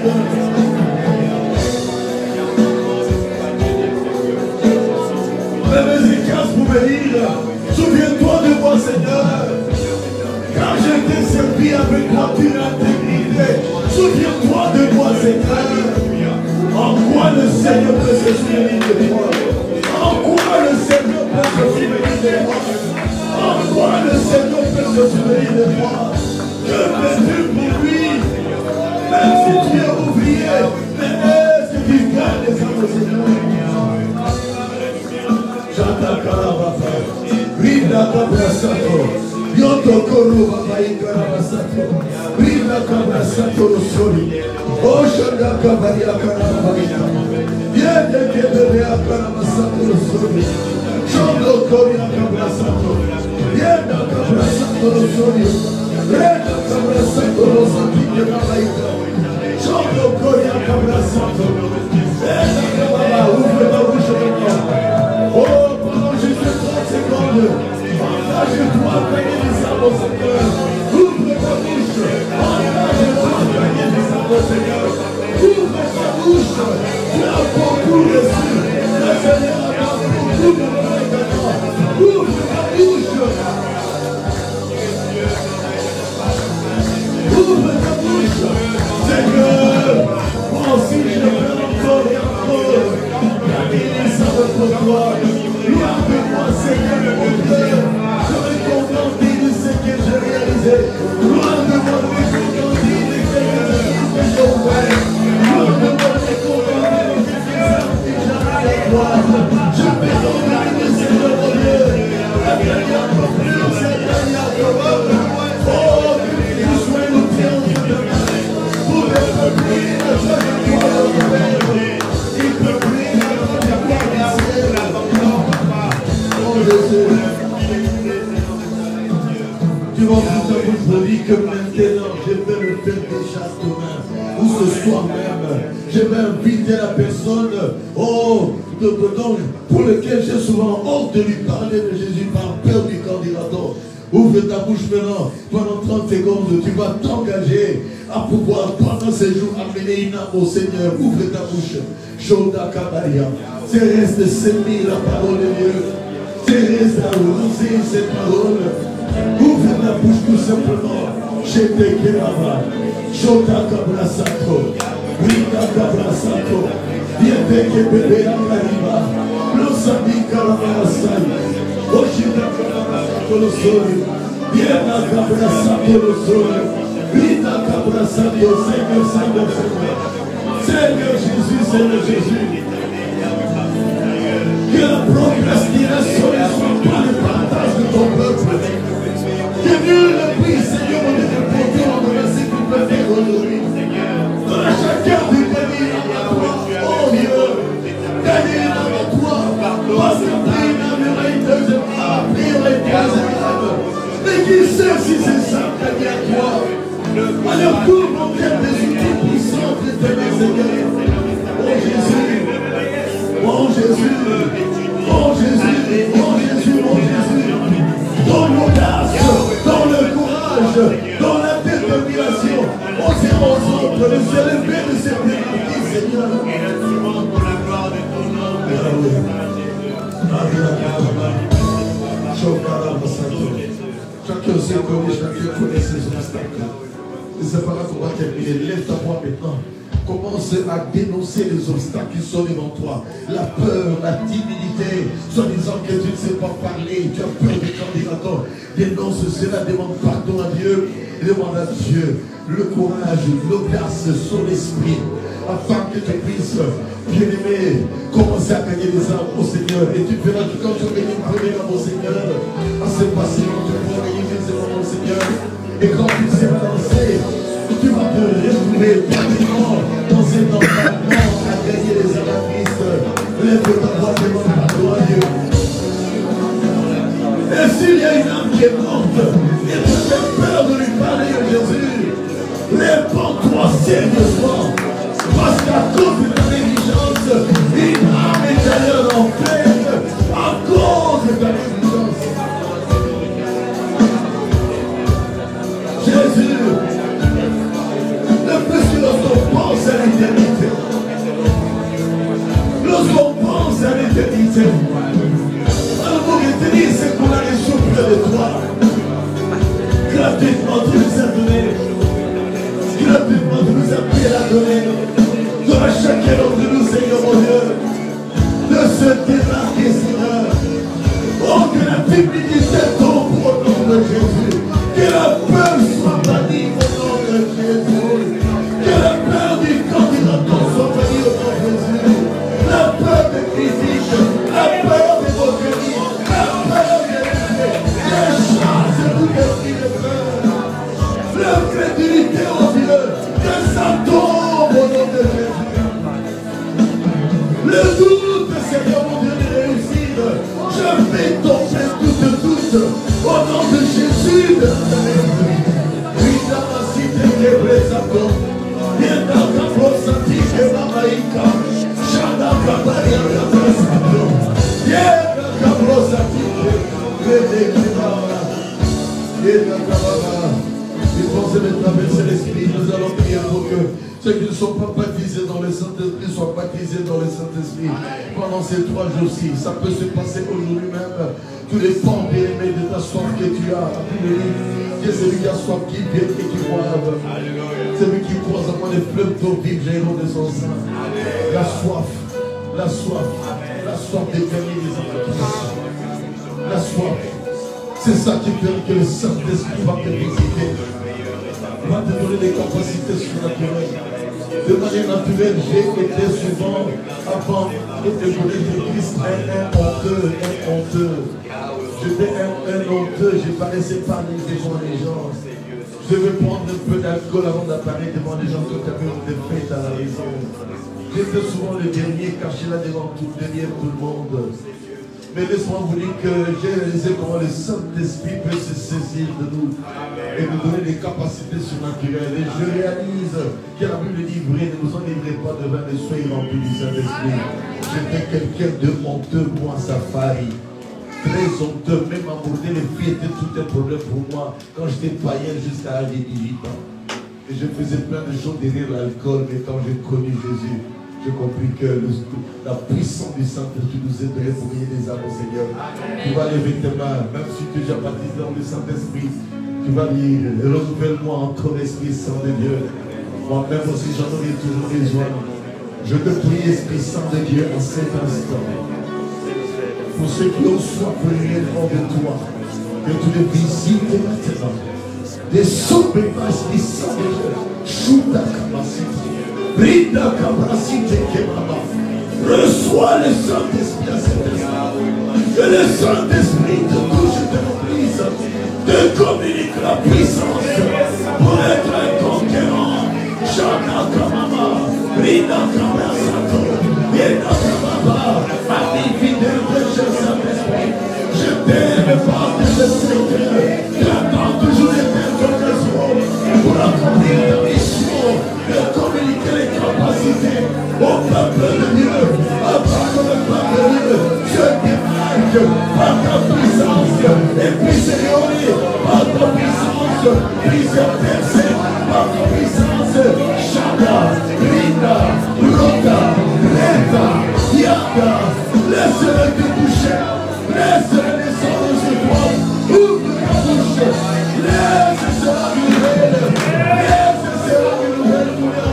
Mes écases pour bénir. Souviens-toi de moi, Seigneur. Quand je t'ai servi avec grandeur et intégrité, souviens-toi de moi, Seigneur. En quoi le Seigneur peut se souvenir de toi? En quoi le Seigneur peut se souvenir de toi? En quoi le Seigneur peut se souvenir de toi? Que fais-tu pour lui? Même si tu es oublié, mais est-ce que tu gagnes les âmes au Seigneur? J'entends Karabata, Rina Kabrasato, Yoto Koro Babaï Karabasato, Rina Kabrasato Soli, Oshanda Kabaria Karabaita, Yende Keberea Karabasato Soli, Shondo Koria Kabrasato, Yenda Kabrasato Soli, Rena Kabrasato Soli Babaïta, Shondo Koria Kabrasato, Rena Kababa, ouvre ta bouche maintenant. Oh, pendant juste 30 secondes, engage-toi à gagner des âmes au Seigneur. Ouvre ta bouche, engage-toi à gagner des âmes au Seigneur. Ouvre ta bouche, tu as beaucoup reçu. Le Seigneur a beaucoup de maintenant. Ouvre ta bouche. Ouvre ta bouche. Seigneur, moi aussi je veux encore et encore. Pour toi, louez-moi Seigneur mon Dieu, je vais contenter de ce que j'ai réalisé, louez-moi de contenter de ce que j'ai fait, louez-moi de contenter de ce que j'ai avec toi, je vais donner le Seigneur mon Dieu, la dernière fois plus, c'est la dernière fois, oh, que tu sois le triomphe de ma vie, pour être prié à chaque fois dans le Père, il peut prier à chaque fois. Tu vas tout à vous dire que maintenant je vais le faire déjà demain ou ce soir même. Je vais inviter la personne pour lequel j'ai souvent honte de lui parler de Jésus par peur du candidaton. Ouvre ta bouche maintenant, pendant 30 secondes, tu vas t'engager à pouvoir pendant ces jours amener une âme au Seigneur. Ouvre ta bouche. Shoda Kabaria. C'est reste s'aimer la parole de Dieu. C'est reste à oser cette parole. Ouvre ta bouche tout simplement. J'étais Kerava. Shoda Kabrasato. Rika Kabrasato. Viens que bébé Kariba. L'osami Karamarasai. Oshida Karamarasai. Le sol. Viens à Kabrasato le sol. Rika Kabrasato. Seigneur, Seigneur, Seigneur. Seigneur Jésus, Seigneur Jésus. Que la procrastination ne soit pas le partage de ton peuple. Que nul ne prie, Seigneur, de te porter en ce qu'il peut faire aujourd'hui. Dans la montaient des outils puissants de l'éternel Seigneur. Oh Jésus, oh Jésus, oh Jésus, oh Jésus, oh Jésus. Dans l'audace, dans le courage, dans la détermination, oser ensemble de s'élever de ces bénédictions, Seigneur. Chacun sait comment chacun connaît ses obstacles. Et c'est pas là qu'on va terminer. Lève ta voix maintenant. Commence à dénoncer les obstacles qui sont devant toi. La peur, la timidité, soi-disant que tu ne sais pas parler, tu as peur des candidatures. Dénonce cela, demande pardon à Dieu. Demande à Dieu le courage, l'audace, son esprit, afin que tu puisses, bien-aimé, commencer à gagner des âmes au Seigneur. Et tu verras que quand tu gagnes une première âme au Seigneur, assez facilement tu pourras gagner des âmes au Seigneur. Et quand tu sais danser, tu vas te retrouver pratiquement dans un environnement à gagner les âmes à Christ. Lève ta voix, demande pardon à Dieu. Et s'il y a une âme qui est morte, et tu as peur de lui parler de Jésus, réponds-toi sérieusement. Parce qu'à cause de ta négligence, une âme est allée en enfer à cause de ta négligence. Jésus, le plus que lorsqu'on pense à l'éternité, lorsqu'on pense à l'éternité, alors pour éternité, c'est qu'on a les choses près de toi. Gratuitement, tu nous as donné. Gratuitement, tu nous as pris à la donner. Donne à chacun d'entre nous, Seigneur mon Dieu, de se démarquer, Seigneur. Oh, que la timidité tombe au nom de Jésus. Que la peur soit bannie au nom de Jésus. Que la peur du candidat soit bannie au nom de Jésus. La peur des critiques, la peur des moqueries, la peur des effets, les chances de tout esprit de peur. L'incrédulité au Dieu, que ça tombe au nom de Jésus. Le doute, Seigneur mon Dieu, de réussite, je fais tomber tout doute au nom de Jésus de Nazareth. Oui, dans ma cité, les présentants, viens dans ta prosati, que ma maïka, chanda kabaria, la prosati, viens dans ta prosati, que les kibara, viens dans ta baba. Il faut se traverser l'esprit. Nous allons prier pour que ceux qui ne sont pas baptisés dans le Saint-Esprit soient baptisés dans le Saint-Esprit pendant ces 3 jours-ci. Ça peut se passer aujourd'hui même. Tous les temps bien-aimés de ta soif que tu as. Qui est celui qui a soif, qui vient et qui boive. Celui qui croise à moi les fleuves d'eau vive jailliront de son sein. La soif, la soif, la soif de gagner les enfants. La soif. C'est ça qui fait que le Saint-Esprit va te visiter. Va te donner des capacités surnaturelles. De manière naturelle, j'ai été souvent, avant de connaître Christ, un honteux. J'étais un honteux, je paraissais pas devant les gens. Je devais prendre un peu d'alcool avant d'apparaître devant les gens qui avaient des fêtes à la maison. J'étais souvent le dernier, caché là devant tout le monde. Mais laisse-moi vous dire que j'ai réalisé comment le Saint-Esprit peut se saisir de nous et nous donner des capacités surnaturelles. Et je réalise que la Bible dit vrai, ne vous enivrez pas de vin, mais soyez remplis du Saint-Esprit. J'étais quelqu'un de honteux, moi, sa faille. Très honteux, même aborder les filles était tout un problème pour moi quand j'étais païen jusqu'à l'âge de 18 ans. Et je faisais plein de choses derrière l'alcool, mais quand j'ai connu Jésus, j'ai compris que la puissance du Saint-Esprit nous aiderait pour gagner des âmes au Seigneur. Tu vas lever tes mains, même si tu es déjà baptisé dans le Saint-Esprit, tu vas dire, renouvelle-moi encore Esprit Saint de Dieu. Moi-même aussi j'en aurai toujours besoin. Je te prie, Esprit Saint de Dieu, en cet instant. Pour ceux qui ont soif réellement de toi, que tu les visites maintenant. Des sombres Esprit Saint de Dieu. Chouta capacité. Brida capacité Kemaba. Reçois le Saint-Esprit à cet instant. Que le Saint-Esprit te touche et te remplisse. Te communique la puissance pour être un conquérant. Chana Kamama. Brida Kamasato. Brida Kamaba. Famille fidèle de Jésus Saint-Esprit. Je t'aime par tes Seigneur. J'attends toujours les mêmes occasions pour accomplir ta mission. Rita, Rota, Reta, Yaka. Laisse-le te toucher. Laisse-le descendre sur toi. Ouvre ta bouche. Laisse cela nouvelle. Laisse cela nouvelle pour toi.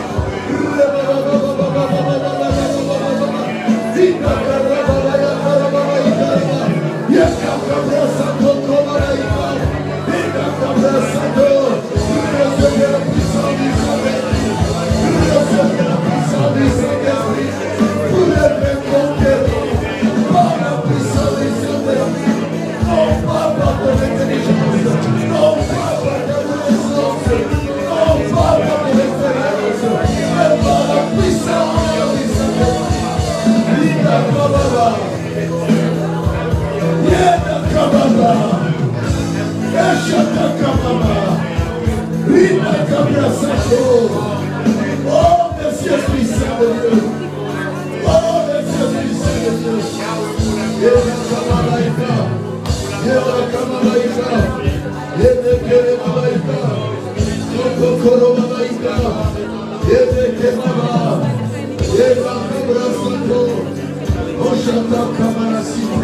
Oh, merci Esprit Saint de Dieu. Oh, merci Esprit Saint de Dieu. Yéla Kamalaïka. Yéla Kamalaïka. Yéla Kamalaïka. Yokokoro Malaïka. Yéla Kemaba. Yéla Kabra Santo. Oshata Kamala Site.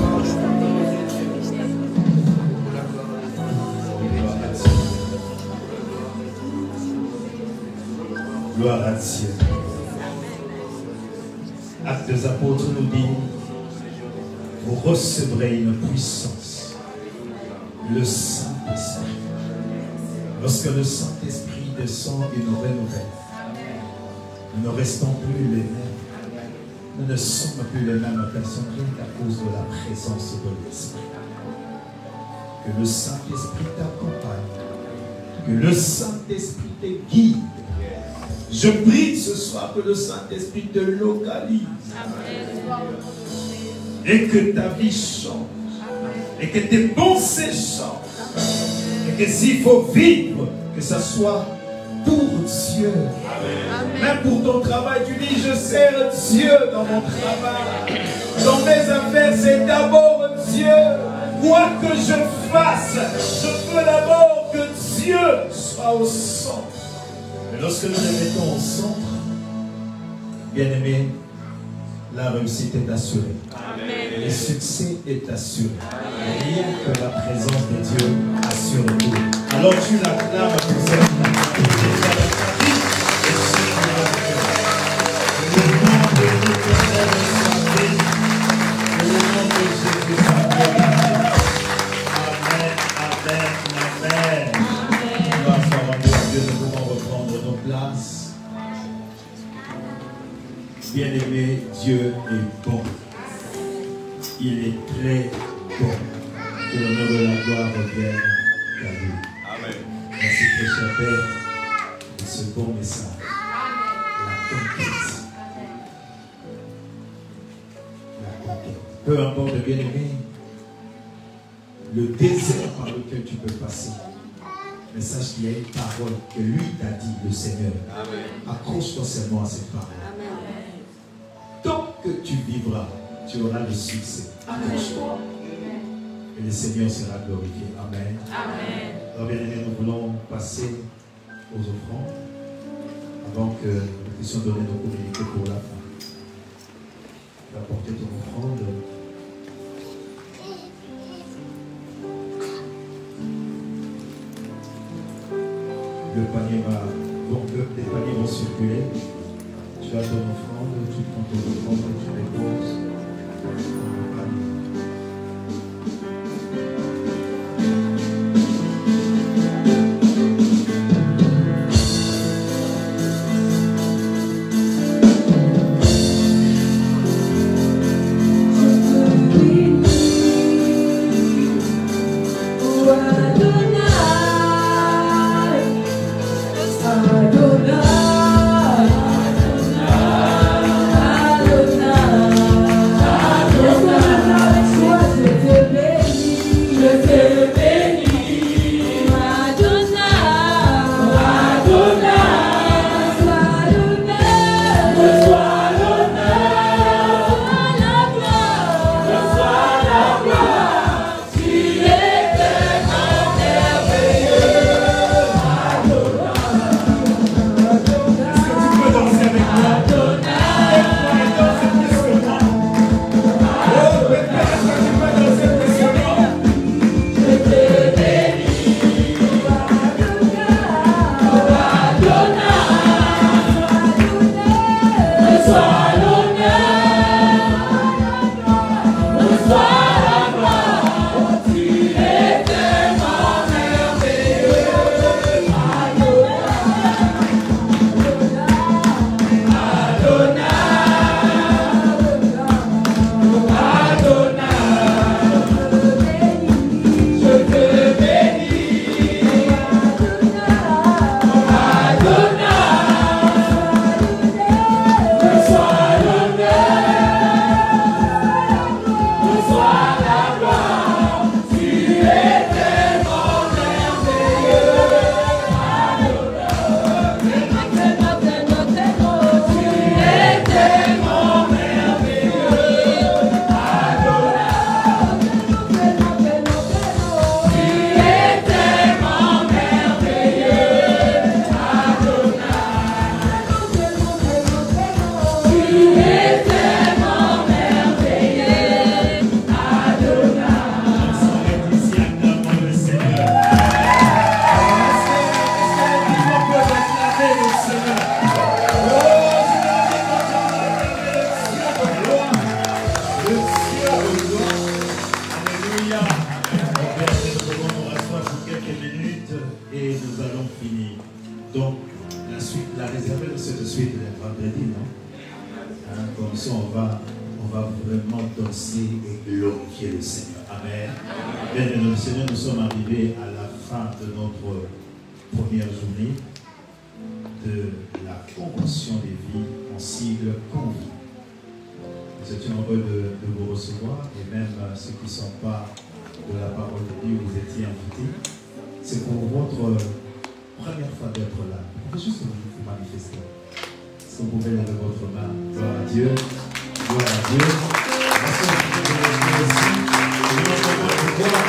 Gloire à Dieu. Actes des apôtres nous dit, vous recevrez une puissance, le Saint-Esprit. Lorsque le Saint-Esprit descend et nous renouvelle, nous ne restons plus les mêmes. Nous ne sommes plus les mêmes personnes à cause de la présence de l'Esprit. Que le Saint-Esprit t'accompagne, que le Saint-Esprit te guide. Je prie ce soir que le Saint-Esprit te localise. Et que ta vie change. Et que tes pensées changent. Et que s'il faut vivre, que ça soit pour Dieu. Même pour ton travail, tu dis, je sers Dieu dans mon travail. Dans mes affaires, c'est d'abord Dieu. Quoi que je fasse, je veux d'abord que Dieu soit au centre. Mais lorsque nous les mettons au centre, bien-aimés, la réussite est assurée. Amen. Le succès est assuré. Rien que la présence de Dieu assure tout. Alors tu l'acclames pour cette vie. Le nom de l'Éternel soit béni. Le nom de Jésus soit béni. Amen, amen, amen. Gloire soit rendue à Dieu. Nous pouvons reprendre nos places. Bien-aimé, Dieu est bon. Il est très bon. Que l'honneur et la gloire reviennent à lui. Amen. Merci très cher Père de ce bon message. La conquête. La conquête. Peu importe, bien-aimé, le désert par lequel tu peux passer. Mais sache qu'il y a une parole que lui t'a dit, le Seigneur. Accroche-toi seulement à cette parole. Tant que tu vivras, tu auras le succès. Accroche-toi. Et le Seigneur sera glorifié. Amen. Amen. Alors bien aimés, nous voulons passer aux offrandes avant que nous puissions donner nos communiqués pour la fin. Tu vas porter ton offrande. Le panier va, donc les paniers vont circuler. Tu as ton offrande, tu prends ton offrande et tu déposes dans le panier. La réserve de cette suite le vendredi, non? Hein, comme ça, on va vraiment danser et glorifier le Seigneur. Amen. Bien, le Seigneur, nous sommes arrivés à la fin de notre première journée de la convention des vies en sigle convie. Nous étions heureux de vous recevoir et même ceux qui ne sont pas de la parole de Dieu, vous étiez invités. C'est pour votre première fois d'être là. Vous pouvez juste vous manifester. Est-ce que vous pouvez lever votre main? Gloire à Dieu. Gloire à Dieu. Merci à vous de venir ici. Je vous demande de voir.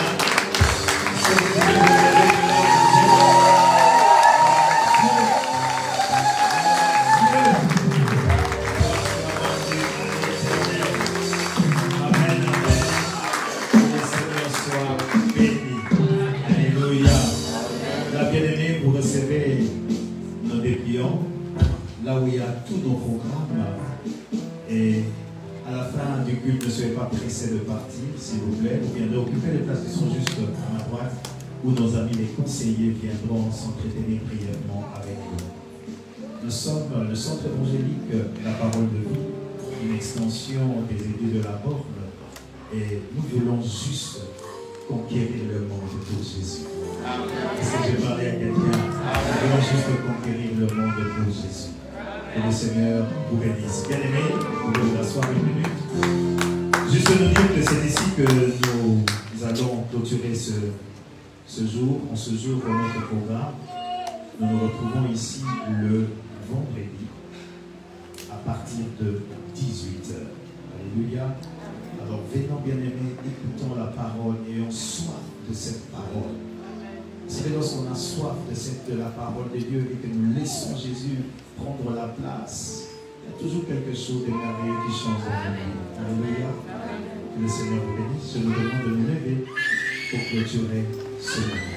Là où il y a tous nos programmes, et à la fin du culte, ne soyez pas pressés de partir, s'il vous plaît, ou bien d'occuper les places qui sont juste à ma droite, où nos amis les conseillers viendront s'entretenir brièvement avec nous. Nous sommes le centre évangélique La Parole de Vie, une extension des études de la borne, et nous voulons juste conquérir le monde pour Jésus. Est-ce que j'ai parlé à quelqu'un? Nous voulons juste conquérir le monde pour Jésus. Que le Seigneur vous bénisse. Bien aimé, vous pouvez vous asseoir une minute. Juste nous dire que c'est ici que nous allons clôturer ce jour. En ce jour pour notre programme, nous nous retrouvons ici le vendredi à partir de 18h. Alléluia. Alors venons bien aimés, écoutons la parole et ayons soif de cette parole. C'est lorsqu'on a soif de la parole de Dieu et que nous laissons Jésus prendre la place, il y a toujours quelque chose de merveilleux qui change dans nos vies. Alléluia. Que le Seigneur vous bénisse. Je nous demande de nous lever pour clôturer ce moment.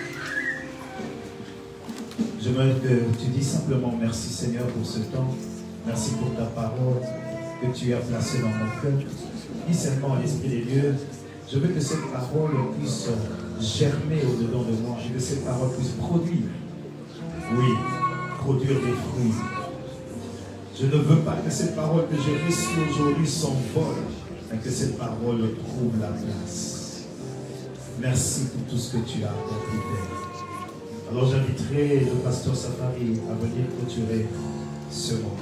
Je veux que tu dis simplement merci Seigneur pour ce temps. Merci pour ta parole que tu as placée dans mon cœur. Dis seulement à l'Esprit des dieux, je veux que cette parole puisse germer au-dedans de moi. Je veux que cette parole puisse produire. Oui, produire des fruits. Je ne veux pas que cette parole que j'ai reçue aujourd'hui s'envole, mais que cette parole trouve la place. Merci pour tout ce que tu as accompli, Père. Alors j'inviterai le pasteur Safari à venir clôturer ce moment.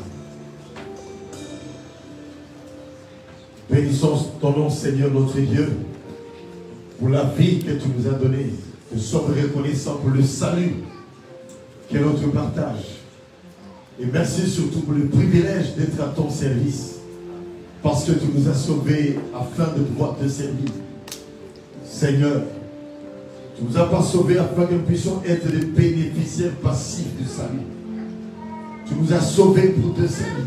Bénissons ton nom, Seigneur notre Dieu, pour la vie que tu nous as donnée. Nous sommes reconnaissants pour le salut qui est notre partage. Et merci surtout pour le privilège d'être à ton service. Parce que tu nous as sauvés afin de pouvoir te servir. Seigneur, tu nous as pas sauvés afin que nous puissions être des bénéficiaires passifs du salut. Tu nous as sauvés pour te servir.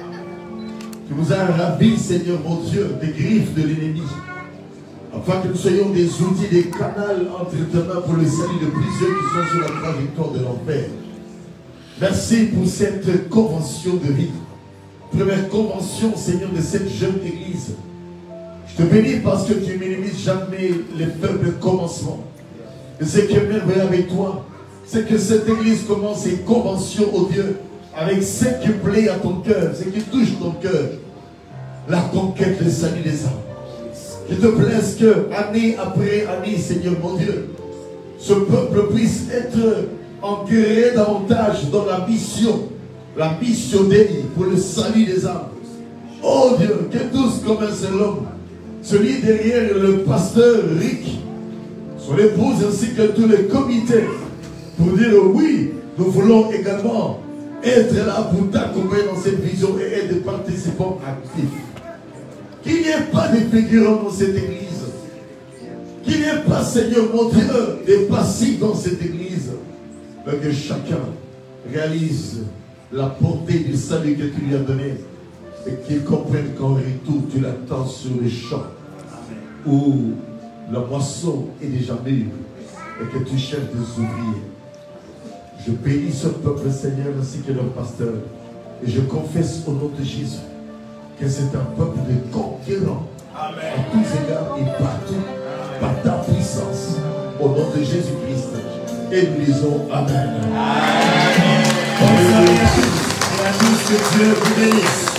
Tu nous as ravis, Seigneur mon Dieu, des griffes de l'ennemi, afin que nous soyons des outils, des canaux entre tes mains pour le salut de plusieurs qui sont sur la trajectoire de l'enfer. Merci pour cette convention de vie. Première convention, Seigneur, de cette jeune église. Je te bénis parce que tu minimises jamais les faibles commencements. Et ce qui est merveilleux avec toi, c'est que cette église commence ses conventions, oh Dieu, avec ce qui plaît à ton cœur, ce qui touche ton cœur, la conquête, le salut des âmes. Je te plaise que, année après année, Seigneur mon Dieu, ce peuple puisse être ancré davantage dans la mission d'Élie pour le salut des âmes. Oh Dieu, que tous comme un seul homme, celui derrière le pasteur Rick, son épouse ainsi que tous les comités, pour dire oui, nous voulons également être là pour t'accompagner dans cette vision et être des participants actifs. Qu'il n'y ait pas de figurants dans cette église. Qu'il n'y ait pas, Seigneur mon Dieu, des passifs dans cette église. Mais que chacun réalise la portée du salut que tu lui as donné. Et qu'il comprenne qu'en retour, tu l'attends sur les champs. Où la moisson est déjà mûre. Et que tu cherches des ouvriers. Je bénis ce peuple, Seigneur, ainsi que leur pasteur. Et je confesse au nom de Jésus que c'est un peuple de conquérants. Amen. À tous égards et partout, par ta puissance, au nom de Jésus-Christ. Et nous disons Amen. Amen. Bonne soirée à tous et à tous, que Dieu vous bénisse.